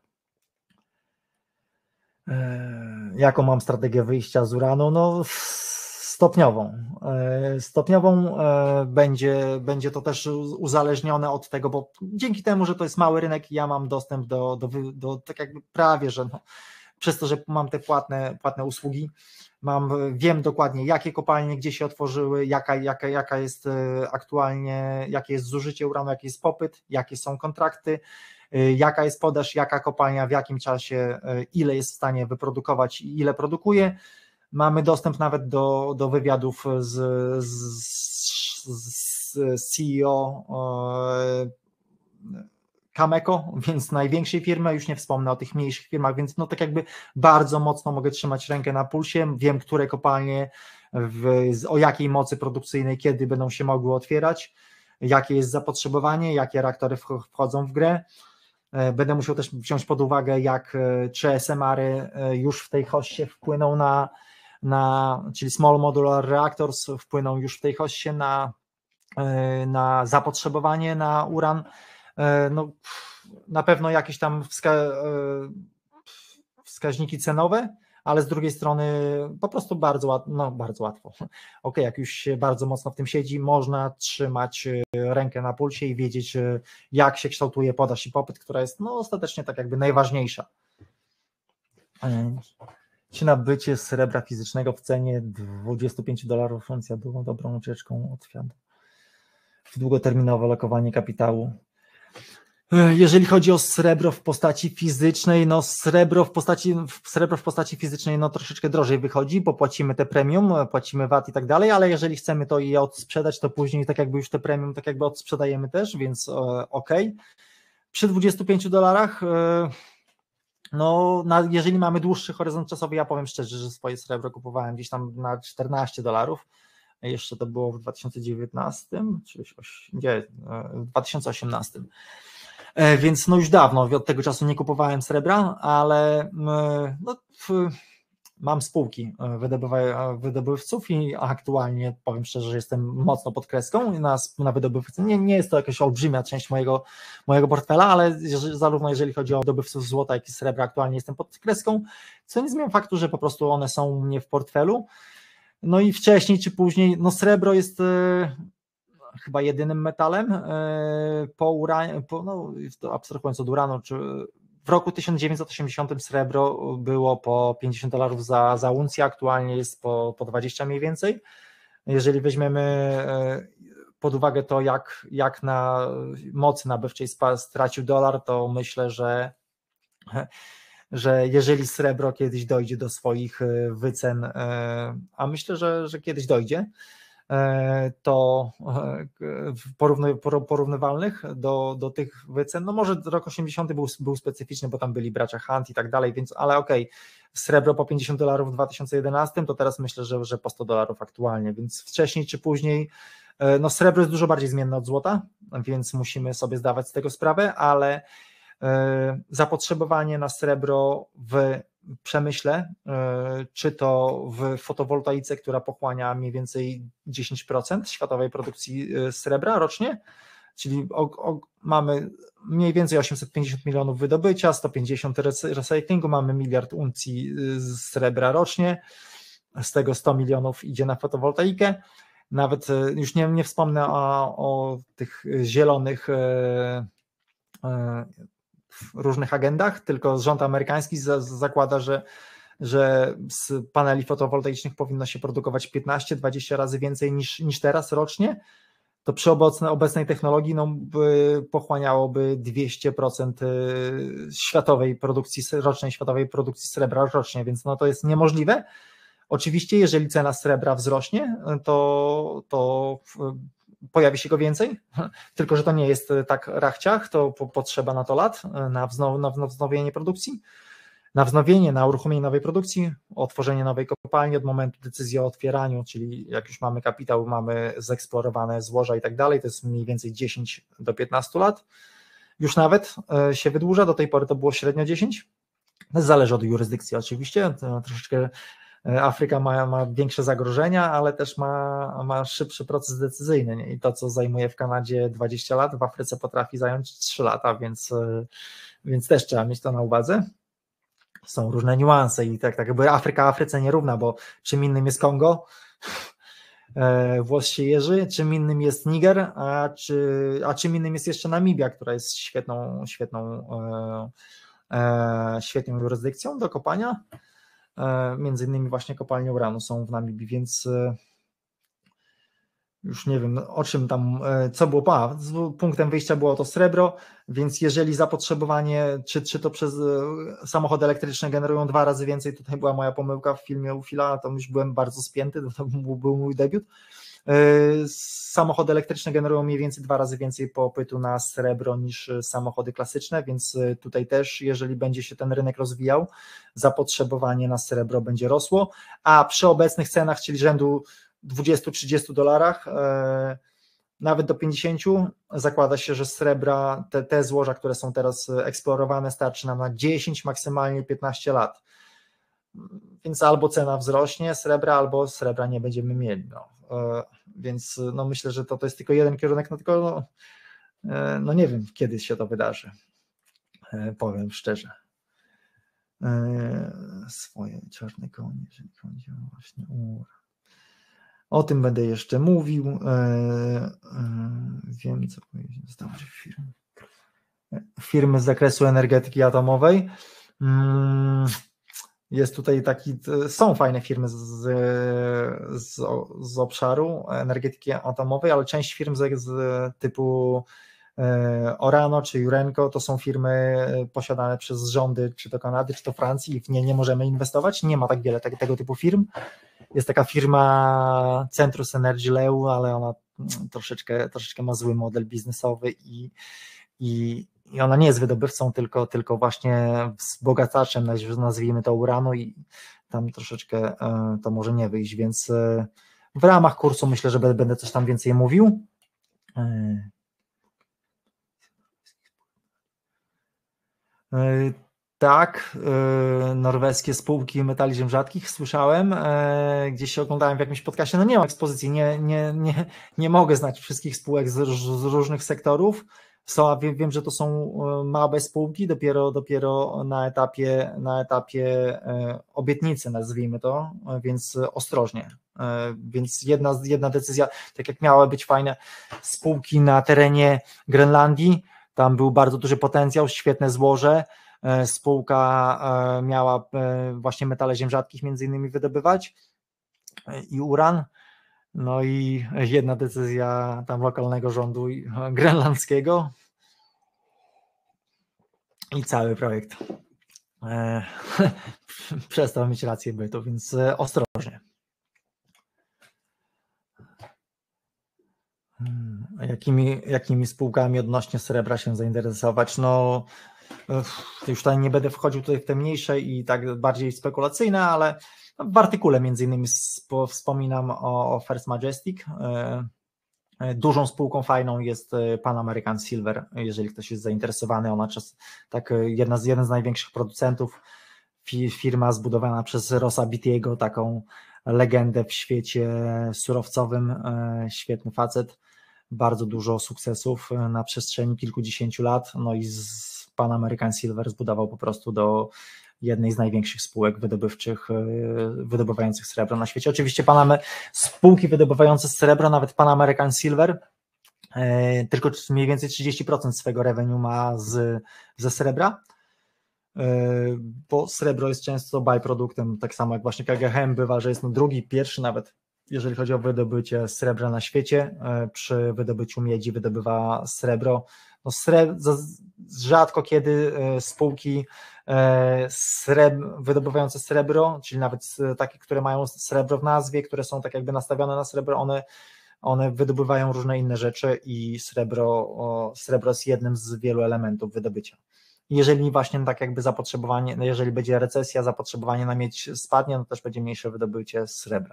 [SPEAKER 1] Y, jaką mam strategię wyjścia z uranu? No stopniową. Y, stopniową y, będzie, będzie to też uzależnione od tego, bo dzięki temu, że to jest mały rynek, ja mam dostęp do, do, do, do tak jakby prawie, że no, przez to, że mam te płatne, płatne usługi, mam, wiem dokładnie, jakie kopalnie gdzie się otworzyły, jaka, jaka, jaka jest aktualnie, jakie jest zużycie uranu, jaki jest popyt, jakie są kontrakty, jaka jest podaż, jaka kopalnia w jakim czasie, ile jest w stanie wyprodukować i ile produkuje. Mamy dostęp nawet do, do wywiadów z, z, z C E O Cameco, więc największej firmy, już nie wspomnę o tych mniejszych firmach, więc no tak jakby bardzo mocno mogę trzymać rękę na pulsie, wiem, które kopalnie w, o jakiej mocy produkcyjnej kiedy będą się mogły otwierać, jakie jest zapotrzebowanie, jakie reaktory wchodzą w grę. Będę musiał też wziąć pod uwagę, jak czy S M R-y już w tej hoście wpłyną na, na czyli Small Modular Reactors wpłyną już w tej hoście na, na zapotrzebowanie na uran. No, na pewno jakieś tam wska wskaźniki cenowe, ale z drugiej strony po prostu bardzo łatwo, no bardzo łatwo. Ok, jak już się bardzo mocno w tym siedzi, można trzymać rękę na pulsie i wiedzieć, jak się kształtuje podaż i popyt, która jest no ostatecznie tak jakby najważniejsza. Czy nabycie srebra fizycznego w cenie dwadzieścia pięć dolarów uncja było dobrą ucieczką od Fiatu? W długoterminowe lokowanie kapitału. Jeżeli chodzi o srebro w postaci fizycznej, no srebro w postaci, srebro w postaci fizycznej no troszeczkę drożej wychodzi, bo płacimy te premium, płacimy V A T i tak dalej, ale jeżeli chcemy to je odsprzedać, to później tak jakby już te premium tak jakby odsprzedajemy też, więc ok. Przy dwudziestu pięciu dolarach, no na, jeżeli mamy dłuższy horyzont czasowy, ja powiem szczerze, że swoje srebro kupowałem gdzieś tam na czternaście dolarów, jeszcze to było w dwa tysiące dziewiętnastym, czy nie, w dwa tysiące osiemnastym. Więc no już dawno od tego czasu nie kupowałem srebra, ale no, mam spółki wydobywców i aktualnie powiem szczerze, że jestem mocno pod kreską na, na wydobywców. Nie, nie jest to jakaś olbrzymia część mojego, mojego portfela, ale zarówno jeżeli chodzi o wydobywców złota, jak i srebra, aktualnie jestem pod kreską, co nie zmienia faktu, że po prostu one są u mnie w portfelu. No i wcześniej czy później, no srebro jest chyba jedynym metalem po uranie, po, no, abstrahując od uranu, czy w roku tysiąc dziewięćset osiemdziesiątym srebro było po pięćdziesiąt dolarów za, za uncję, aktualnie jest po, po dwadzieścia mniej więcej. Jeżeli weźmiemy pod uwagę to, jak, jak na mocy nabywczej stracił dolar, to myślę, że, że jeżeli srebro kiedyś dojdzie do swoich wycen, a myślę, że, że kiedyś dojdzie, to porównywalnych do, do tych wycen, no może rok osiemdziesiąty był, był specyficzny, bo tam byli bracia Hunt i tak dalej, więc ale okej, okay, srebro po pięćdziesiąt dolarów w dwa tysiące jedenastym, to teraz myślę, że, że po sto dolarów aktualnie, więc wcześniej czy później No srebro jest dużo bardziej zmienne od złota, więc musimy sobie zdawać z tego sprawę, ale zapotrzebowanie na srebro w przemyśle, czy to w fotowoltaice, która pochłania mniej więcej dziesięć procent światowej produkcji srebra rocznie, czyli o, o, mamy mniej więcej osiemset pięćdziesiąt milionów wydobycia, sto pięćdziesiąt recyklingu, mamy miliard uncji srebra rocznie, z tego sto milionów idzie na fotowoltaikę. Nawet już nie, nie wspomnę o, o tych zielonych e, e, różnych agendach, tylko rząd amerykański za, zakłada, że, że z paneli fotowoltaicznych powinno się produkować piętnaście do dwudziestu razy więcej niż, niż teraz rocznie. To przy obecnej, obecnej technologii no, by pochłaniałoby dwieście procent światowej produkcji, rocznej światowej produkcji srebra rocznie, więc no, to jest niemożliwe. Oczywiście, jeżeli cena srebra wzrośnie, to, to pojawi się go więcej, tylko że to nie jest tak rachciach, to potrzeba na to lat, na, wznow, na wznowienie produkcji, na wznowienie, na uruchomienie nowej produkcji, otworzenie nowej kopalni od momentu decyzji o otwieraniu, czyli jak już mamy kapitał, mamy zeksplorowane złoża i tak dalej, to jest mniej więcej dziesięć do piętnastu lat, już nawet się wydłuża, do tej pory to było średnio dziesięć, zależy od jurysdykcji oczywiście, to troszeczkę Afryka ma, ma większe zagrożenia, ale też ma, ma szybszy proces decyzyjny, nie? I to, co zajmuje w Kanadzie dwadzieścia lat, w Afryce potrafi zająć trzy lata, więc, więc też trzeba mieć to na uwadze. Są różne niuanse i tak, tak jakby Afryka Afryce nierówna, bo czym innym jest Kongo, włos się jeży, czym innym jest Niger, a, czy, a czym innym jest jeszcze Namibia, która jest świetną, świetną, e, e, świetną jurysdykcją do kopania. Między innymi właśnie kopalnie uranu są w Namibii, więc już nie wiem o czym tam, co było, a, punktem wyjścia było to srebro, więc jeżeli zapotrzebowanie, czy, czy to przez samochody elektryczne generują dwa razy więcej, tutaj była moja pomyłka w filmie u Phila, to już byłem bardzo spięty, to był mój debiut. Samochody elektryczne generują mniej więcej dwa razy więcej popytu na srebro niż samochody klasyczne, więc tutaj też, jeżeli będzie się ten rynek rozwijał, zapotrzebowanie na srebro będzie rosło, a przy obecnych cenach, czyli rzędu dwadzieścia do trzydziestu dolarach, nawet do pięćdziesięciu, zakłada się, że srebra, te, te złoża, które są teraz eksplorowane, starczy nam na dziesięć, maksymalnie piętnaście lat. Więc albo cena wzrośnie srebra, albo srebra nie będziemy mieli. No. Więc no myślę, że to, to jest tylko jeden kierunek, no tylko no, no nie wiem, kiedy się to wydarzy, powiem szczerze. Swoje czarne konie, jeżeli chodzi o właśnie uran. O tym będę jeszcze mówił. Wiem, co powiedzieć. Firmy. Firmy z zakresu energetyki atomowej. Jest tutaj taki, są fajne firmy z, z, z obszaru energetyki atomowej, ale część firm z, z typu Orano czy Jurenco to są firmy posiadane przez rządy czy to Kanady, czy to Francji i w nie nie możemy inwestować. Nie ma tak wiele tego, tego typu firm. Jest taka firma Centrus Energy Leu, ale ona troszeczkę, troszeczkę ma zły model biznesowy i, i, i ona nie jest wydobywcą, tylko, tylko właśnie wzbogacaczem, nazwijmy to uranu i tam troszeczkę to może nie wyjść, więc w ramach kursu myślę, że będę coś tam więcej mówił. Tak, norweskie spółki metali ziem rzadkich, słyszałem, gdzieś się oglądałem w jakimś podcastie, no nie mam ekspozycji, nie, nie, nie, nie mogę znać wszystkich spółek z, z różnych sektorów, są, wiem, wiem, że to są małe spółki, dopiero, dopiero na etapie, na etapie obietnicy, nazwijmy to, więc ostrożnie, więc jedna, jedna decyzja, tak jak miały być fajne spółki na terenie Grenlandii, tam był bardzo duży potencjał, świetne złoże, spółka miała właśnie metale ziem rzadkich między innymi wydobywać i uran, no i jedna decyzja tam lokalnego rządu grenlandzkiego i cały projekt przestał mieć rację bytu, więc ostrożnie. Jakimi, jakimi spółkami odnośnie srebra się zainteresować? No już tutaj nie będę wchodził tutaj w te mniejsze i tak bardziej spekulacyjne, ale w artykule między innymi wspominam o, o First Majestic, Dużą spółką fajną jest Pan American Silver, jeżeli ktoś jest zainteresowany, ona czas, tak jedna z, jeden z największych producentów, firma zbudowana przez Rossa Beatty'ego, taką legendę w świecie surowcowym, świetny facet, bardzo dużo sukcesów na przestrzeni kilkudziesięciu lat, no i z Pan American Silver zbudował po prostu do jednej z największych spółek wydobywczych, wydobywających srebro na świecie. Oczywiście Pan, spółki wydobywające srebro, nawet Pan American Silver, tylko mniej więcej trzydzieści procent swego revenue ma z, ze srebra, bo srebro jest często byproduktem, tak samo jak właśnie K G H M bywa, że jest no drugi, pierwszy nawet, jeżeli chodzi o wydobycie srebra na świecie. Przy wydobyciu miedzi wydobywa srebro. No srebro rzadko kiedy spółki srebr, wydobywające srebro, czyli nawet takie, które mają srebro w nazwie, które są tak jakby nastawione na srebro, one, one wydobywają różne inne rzeczy i srebro, srebro jest jednym z wielu elementów wydobycia. Jeżeli właśnie tak jakby zapotrzebowanie, jeżeli będzie recesja, zapotrzebowanie na miedź spadnie, no też będzie mniejsze wydobycie srebra.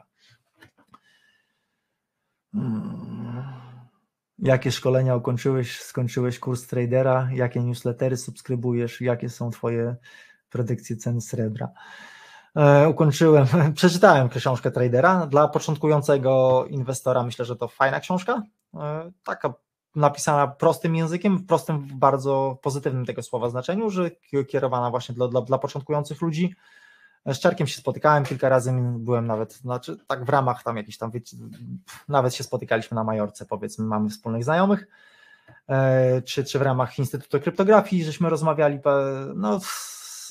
[SPEAKER 1] Hmm. Jakie szkolenia ukończyłeś, skończyłeś kurs tradera, jakie newslettery subskrybujesz, jakie są twoje predykcje cen srebra? E, ukończyłem, przeczytałem książkę tradera. Dla początkującego inwestora myślę, że to fajna książka, e, taka napisana prostym językiem, prostym w bardzo pozytywnym tego słowa znaczeniu, że kierowana właśnie dla, dla, dla początkujących ludzi. Z Czarkiem się spotykałem kilka razy, byłem nawet, znaczy tak w ramach tam jakichś tam, nawet się spotykaliśmy na Majorce, powiedzmy, mamy wspólnych znajomych, czy, czy w ramach Instytutu Kryptografii, żeśmy rozmawiali, no z,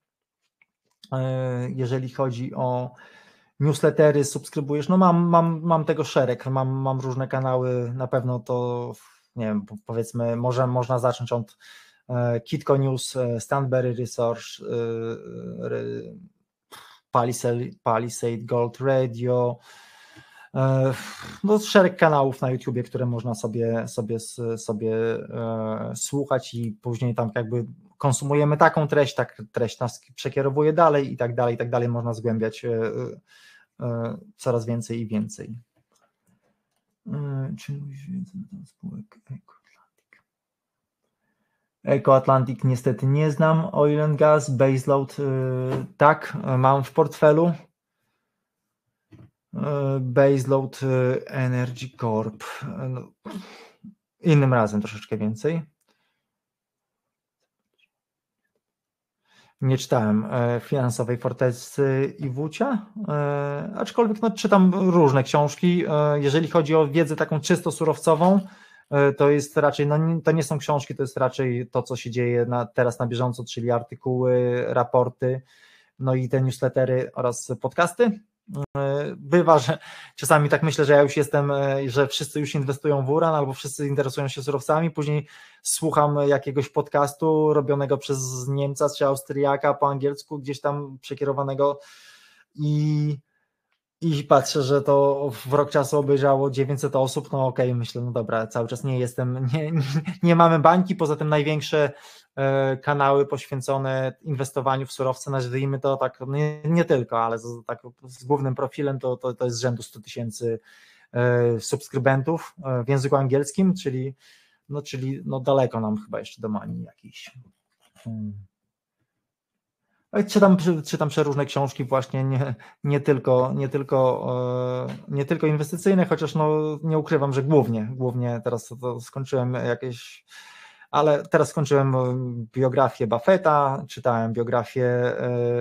[SPEAKER 1] jeżeli chodzi o newslettery, subskrybujesz, no mam, mam, mam tego szereg, mam, mam różne kanały, na pewno to, nie wiem, powiedzmy, może można zacząć od Kitco News, Stanberry Research, Palisade, Palisade Gold Radio, no szereg kanałów na YouTubie, które można sobie, sobie, sobie e, słuchać i później tam jakby konsumujemy taką treść, tak treść nas przekierowuje dalej i tak dalej, i tak dalej, można zgłębiać e, e, coraz więcej i więcej. E, czy mówisz więcej na spółek EcoAtlantic? EcoAtlantic niestety nie znam, Oil and Gas, Baseload e, tak, mam w portfelu. Baseload Energy Corp. No, innym razem troszeczkę więcej. Nie czytałem Finansowej Fortecy i Wucia, aczkolwiek no, czytam różne książki. Jeżeli chodzi o wiedzę taką czysto surowcową, to jest raczej, no to nie są książki, to jest raczej to, co się dzieje na, teraz na bieżąco, czyli artykuły, raporty, no i te newslettery oraz podcasty. Bywa, że czasami tak myślę, że ja już jestem, że wszyscy już inwestują w uran albo wszyscy interesują się surowcami, później słucham jakiegoś podcastu robionego przez Niemca czy Austriaka po angielsku, gdzieś tam przekierowanego i, i patrzę, że to w rok czasu obejrzało dziewięćset osób, no okej, okay, myślę, no dobra, cały czas nie jestem, nie, nie, nie mamy bańki, poza tym największe kanały poświęcone inwestowaniu w surowce, nazwijmy to tak, nie, nie tylko, ale z, tak, z głównym profilem to, to, to jest z rzędu stu tysięcy subskrybentów w języku angielskim, czyli, no, czyli no daleko nam chyba jeszcze do manii jakiejś. Hmm. Czytam, czytam przeróżne książki właśnie, nie, nie, tylko, nie, tylko, nie tylko inwestycyjne, chociaż no, nie ukrywam, że głównie, głównie teraz to, to skończyłem jakieś, ale teraz skończyłem biografię Buffetta, czytałem biografię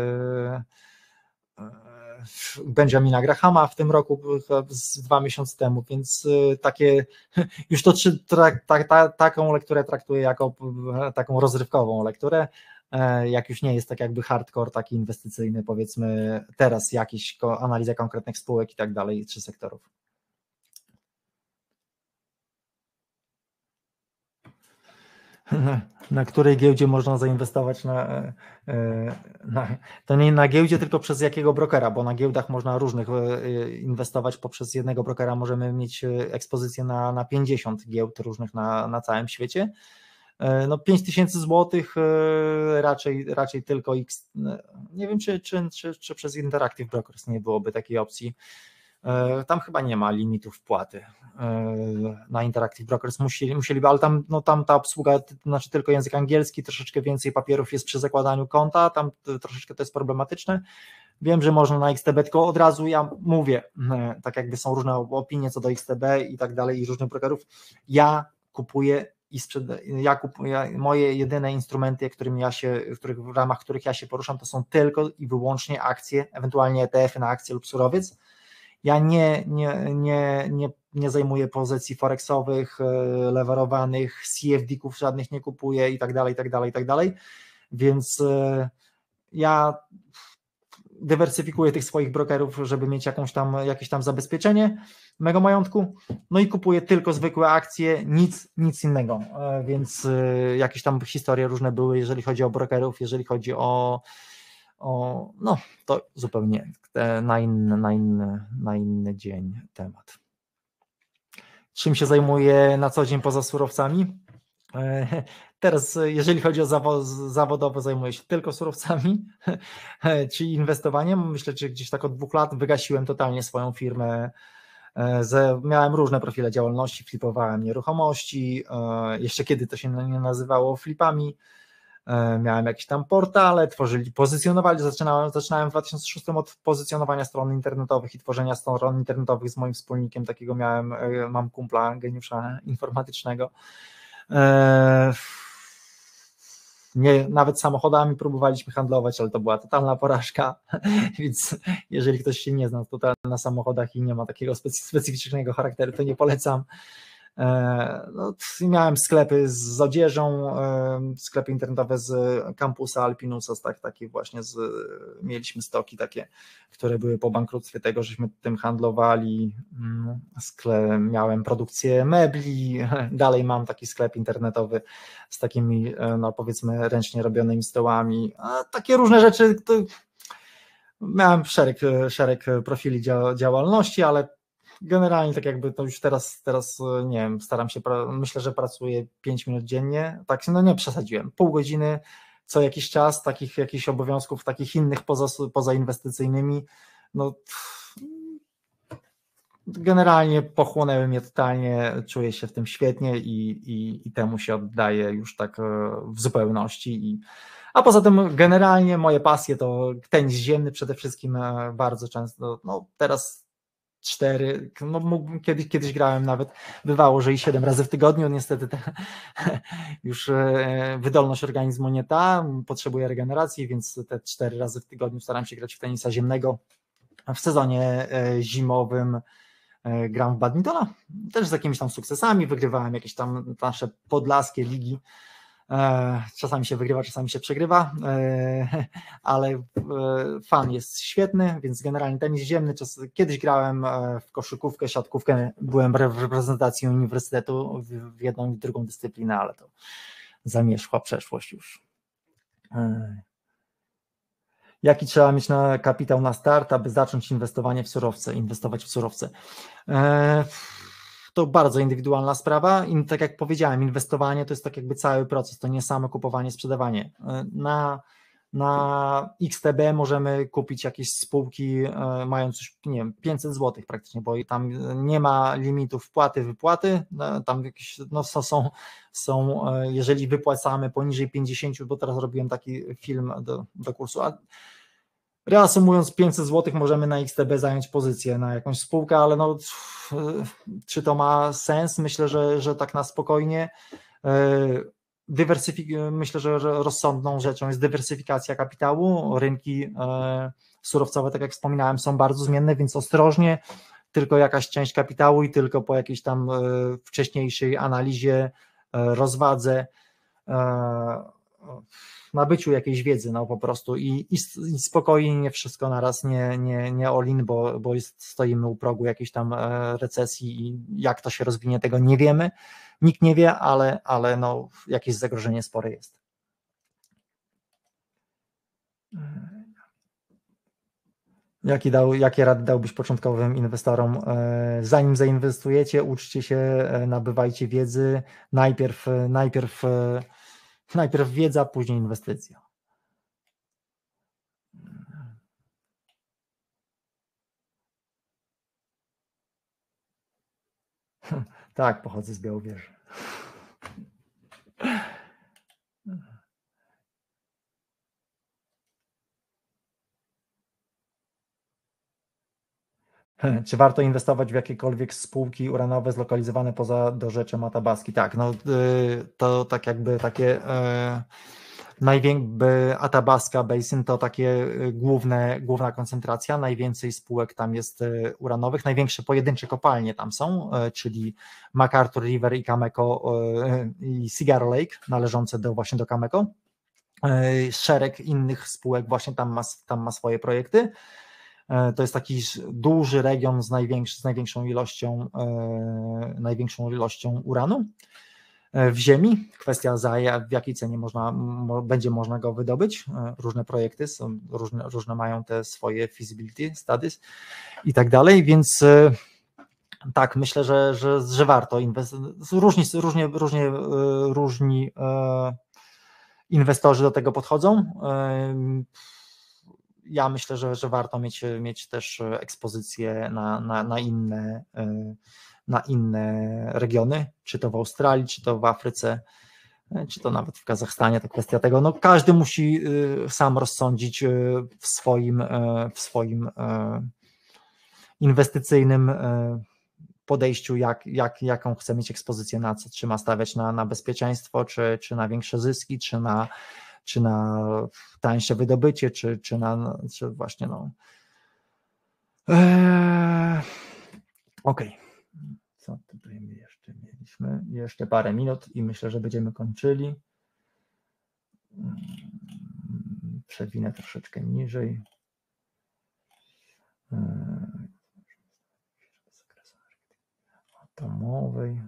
[SPEAKER 1] Benjamina Grahama w tym roku, z dwa miesiące temu, więc takie, już to trak, ta, ta, taką lekturę traktuję jako taką rozrywkową lekturę, jak już nie jest tak jakby hardcore taki inwestycyjny, powiedzmy teraz jakiś analiza konkretnych spółek i tak dalej, czy sektorów. Na, na której giełdzie można zainwestować na, na, to nie na giełdzie, tylko przez jakiego brokera, bo na giełdach można różnych inwestować, poprzez jednego brokera możemy mieć ekspozycję na, na pięćdziesiąt giełd różnych na, na całym świecie. No pięć tysięcy złotych raczej, raczej tylko X, nie wiem czy, czy, czy, czy przez Interactive Brokers nie byłoby takiej opcji, Tam chyba nie ma limitu wpłaty na Interactive Brokers, musieli, musieliby, ale tam, no, tam ta obsługa, znaczy tylko język angielski, troszeczkę więcej papierów jest przy zakładaniu konta, tam troszeczkę to jest problematyczne. Wiem, że można na X T B, tylko od razu ja mówię, tak jakby są różne opinie co do X T B i tak dalej i różnych brokerów, ja kupuję i sprzedaję, ja kupuję, moje jedyne instrumenty, którym ja się, w, których, w ramach których ja się poruszam, to są tylko i wyłącznie akcje, ewentualnie E T F y na akcje lub surowiec. Ja nie, nie, nie, nie, nie zajmuję pozycji forexowych, lewarowanych, C F D-ków żadnych nie kupuję i tak dalej, i tak dalej, i tak dalej, więc ja dywersyfikuję tych swoich brokerów, żeby mieć jakąś tam, jakieś tam zabezpieczenie mego majątku, no i kupuję tylko zwykłe akcje, nic, nic innego, więc jakieś tam historie różne były, jeżeli chodzi o brokerów, jeżeli chodzi o, o no to zupełnie na inny, na, inny, na inny dzień temat. Czym się zajmuję na co dzień poza surowcami? Teraz, jeżeli chodzi o zawod, zawodowo, zajmuję się tylko surowcami, czyli inwestowaniem. Myślę, że gdzieś tak od dwóch lat wygasiłem totalnie swoją firmę. Miałem różne profile działalności, flipowałem nieruchomości, jeszcze kiedy to się nie nazywało flipami. Miałem jakieś tam portale, tworzyli, pozycjonowali, zaczynałem, zaczynałem w dwa tysiące szóstym od pozycjonowania stron internetowych i tworzenia stron internetowych z moim wspólnikiem, takiego miałem, mam kumpla, geniusza informatycznego. Nie, nawet samochodami próbowaliśmy handlować, ale to była totalna porażka, więc jeżeli ktoś się nie zna totalnie na samochodach i nie ma takiego specyficznego charakteru, to nie polecam. No, miałem sklepy z odzieżą, sklepy internetowe z kampusa Alpinusa, tak, takie właśnie z, mieliśmy stoki takie, które były po bankructwie tego, żeśmy tym handlowali. Sklep, miałem produkcję mebli, dalej mam taki sklep internetowy z takimi, no powiedzmy, ręcznie robionymi stołami, a takie różne rzeczy. To miałem szereg, szereg profili działalności, ale generalnie tak jakby to już teraz, teraz nie wiem, staram się, myślę, że pracuję pięć minut dziennie, tak, no nie przesadziłem, pół godziny co jakiś czas, takich jakichś obowiązków, takich innych poza, poza inwestycyjnymi, no generalnie pochłonęły mnie totalnie, czuję się w tym świetnie i, i, i temu się oddaję już tak w zupełności. I, a poza tym generalnie moje pasje to tenis ziemny przede wszystkim bardzo często, no teraz cztery, no mógłbym, kiedyś, kiedyś grałem nawet, bywało, że i siedem razy w tygodniu, niestety te, już wydolność organizmu nie ta, potrzebuję regeneracji, więc te cztery razy w tygodniu staram się grać w tenisa ziemnego. W sezonie zimowym gram w badmintona, też z jakimiś tam sukcesami, wygrywałem jakieś tam nasze podlaskie ligi, czasami się wygrywa, czasami się przegrywa, ale fan jest świetny, więc generalnie tenis ziemny, kiedyś grałem w koszykówkę, siatkówkę, byłem w reprezentacji uniwersytetu w jedną i w drugą dyscyplinę, ale to zamierzchła przeszłość już. Jaki trzeba mieć na kapitał na start, aby zacząć inwestowanie w surowce, inwestować w surowce? To bardzo indywidualna sprawa i tak jak powiedziałem, inwestowanie to jest tak jakby cały proces, to nie samo kupowanie, sprzedawanie. Na, na X T B możemy kupić jakieś spółki mając już, nie wiem, pięćset złotych praktycznie, bo tam nie ma limitu wpłaty, wypłaty, tam jakieś, no są, są, jeżeli wypłacamy poniżej pięćdziesiąt, bo teraz robiłem taki film do, do kursu, a reasumując, pięćset złotych możemy na X T B zająć pozycję na jakąś spółkę, ale no, czy to ma sens? Myślę, że, że tak na spokojnie. Dywersyfik- myślę, że rozsądną rzeczą jest dywersyfikacja kapitału. Rynki surowcowe, tak jak wspominałem, są bardzo zmienne, więc ostrożnie, tylko jakaś część kapitału i tylko po jakiejś tam wcześniejszej analizie, rozwadze, nabyciu jakiejś wiedzy, no po prostu i, i spokojnie, nie wszystko naraz, nie, nie, nie all in, bo, bo jest, stoimy u progu jakiejś tam recesji i jak to się rozwinie, tego nie wiemy, nikt nie wie, ale, ale no jakieś zagrożenie spore jest. Jaki dał, jakie rady dałbyś początkowym inwestorom? Zanim zainwestujecie, uczcie się, nabywajcie wiedzy, najpierw, najpierw, najpierw wiedza, później inwestycja. Tak, pochodzę z Białowieży. Czy warto inwestować w jakiekolwiek spółki uranowe zlokalizowane poza dorzeczem Athabaski? Tak, no to tak jakby takie największy Athabasca Basin to takie główne, główna koncentracja, najwięcej spółek tam jest uranowych, największe pojedyncze kopalnie tam są, czyli MacArthur River i Cameco i Cigar Lake należące do właśnie do Cameco. Szereg innych spółek właśnie tam ma, tam ma swoje projekty. To jest taki duży region z, największy, z największą ilością, e, największą ilością uranu w ziemi. Kwestia za w jakiej cenie można, mo, będzie można go wydobyć. Różne projekty są, różne, różne mają te swoje feasibility studies i tak dalej, więc e, tak, myślę, że, że, że warto inwestować. Różni, różnie, różnie, różni e, inwestorzy do tego podchodzą. E, Ja myślę, że, że warto mieć, mieć też ekspozycję na, na, na, inne, na inne regiony, czy to w Australii, czy to w Afryce, czy to nawet w Kazachstanie, to kwestia tego. No, każdy musi sam rozsądzić w swoim, w swoim inwestycyjnym podejściu, jak, jak, jaką chce mieć ekspozycję na co, czy ma stawiać na, na bezpieczeństwo, czy, czy na większe zyski, czy na czy na tańsze wydobycie, czy, czy na czy właśnie no. Eee, Okej. Okay. Co tutaj my jeszcze mieliśmy? Jeszcze parę minut i myślę, że będziemy kończyli. Przewinę troszeczkę niżej. Eee, atomowej.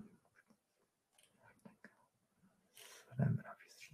[SPEAKER 1] Srebra.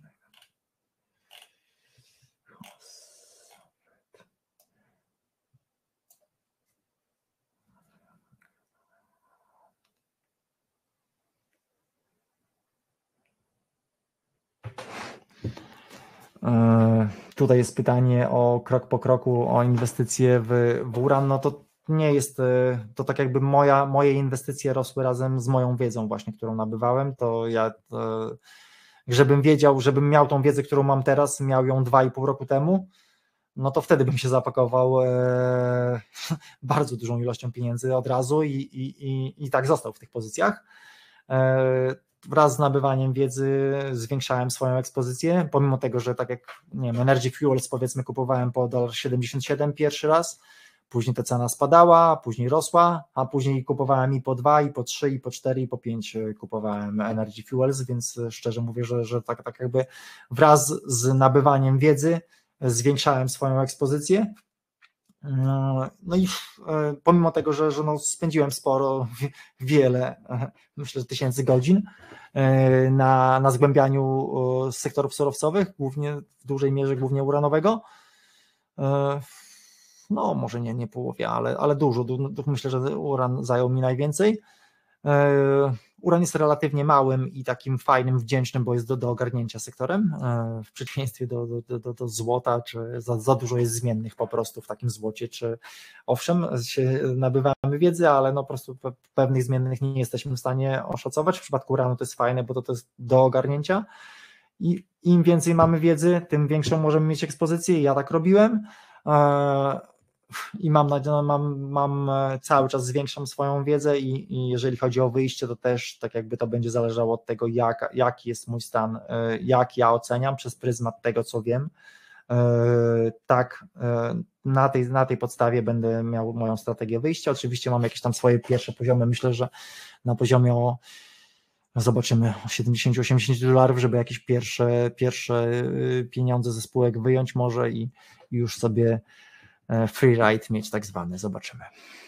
[SPEAKER 1] Tutaj jest pytanie o krok po kroku, o inwestycje w, w uran, no to nie jest, to tak jakby moja, moje inwestycje rosły razem z moją wiedzą właśnie, którą nabywałem, to ja, to, żebym wiedział, żebym miał tą wiedzę, którą mam teraz, miał ją dwa i pół roku temu, no to wtedy bym się zapakował e, bardzo dużą ilością pieniędzy od razu i, i, i, i tak został w tych pozycjach. E, Wraz z nabywaniem wiedzy zwiększałem swoją ekspozycję, pomimo tego, że tak jak nie wiem, Energy Fuels powiedzmy kupowałem po jeden siedemdziesiąt siedem pierwszy raz, później ta cena spadała, później rosła, a później kupowałem i po dwa, i po trzy, i po cztery, i po pięć kupowałem Energy Fuels, więc szczerze mówię, że, że tak, tak jakby wraz z nabywaniem wiedzy zwiększałem swoją ekspozycję. No i pomimo tego, że, że no spędziłem sporo, wiele, myślę, że tysięcy godzin na, na zgłębianiu sektorów surowcowych, głównie w dużej mierze głównie uranowego, no może nie, nie połowie, ale, ale dużo, myślę, że uran zajął mi najwięcej. Uran jest relatywnie małym i takim fajnym, wdzięcznym, bo jest do, do ogarnięcia sektorem, w przeciwieństwie do, do, do, do złota, czy za, za dużo jest zmiennych po prostu w takim złocie, czy owszem, się nabywamy wiedzy, ale no po prostu pewnych zmiennych nie jesteśmy w stanie oszacować. W przypadku uranu to jest fajne, bo to, to jest do ogarnięcia i im więcej mamy wiedzy, tym większą możemy mieć ekspozycję i ja tak robiłem. I mam, mam, mam cały czas zwiększam swoją wiedzę i, i jeżeli chodzi o wyjście, to też tak jakby to będzie zależało od tego, jak, jaki jest mój stan, jak ja oceniam przez pryzmat tego, co wiem. Tak, na tej, na tej podstawie będę miał moją strategię wyjścia. Oczywiście mam jakieś tam swoje pierwsze poziomy, myślę, że na poziomie o zobaczymy siedemdziesiąt osiemdziesiąt dolarów, żeby jakieś pierwsze, pierwsze pieniądze ze spółek wyjąć może i, i już sobie free ride mieć tak zwany, zobaczymy.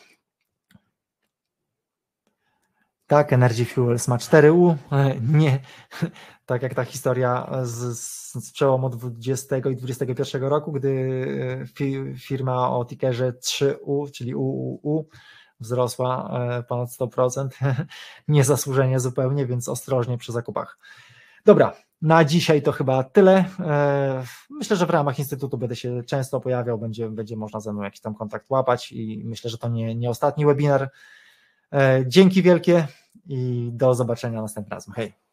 [SPEAKER 1] Tak, Energy Fuels ma cztery U, nie, tak jak ta historia z, z przełomu dwudziestego i dwudziestego pierwszego roku, gdy firma o tickerze trzy U, czyli U U U, wzrosła ponad sto procent, niezasłużenie zupełnie, więc ostrożnie przy zakupach. Dobra, na dzisiaj to chyba tyle. Myślę, że w ramach Instytutu będę się często pojawiał, będzie, będzie można ze mną jakiś tam kontakt łapać i myślę, że to nie, nie ostatni webinar. Dzięki wielkie i do zobaczenia następnym razem. Hej!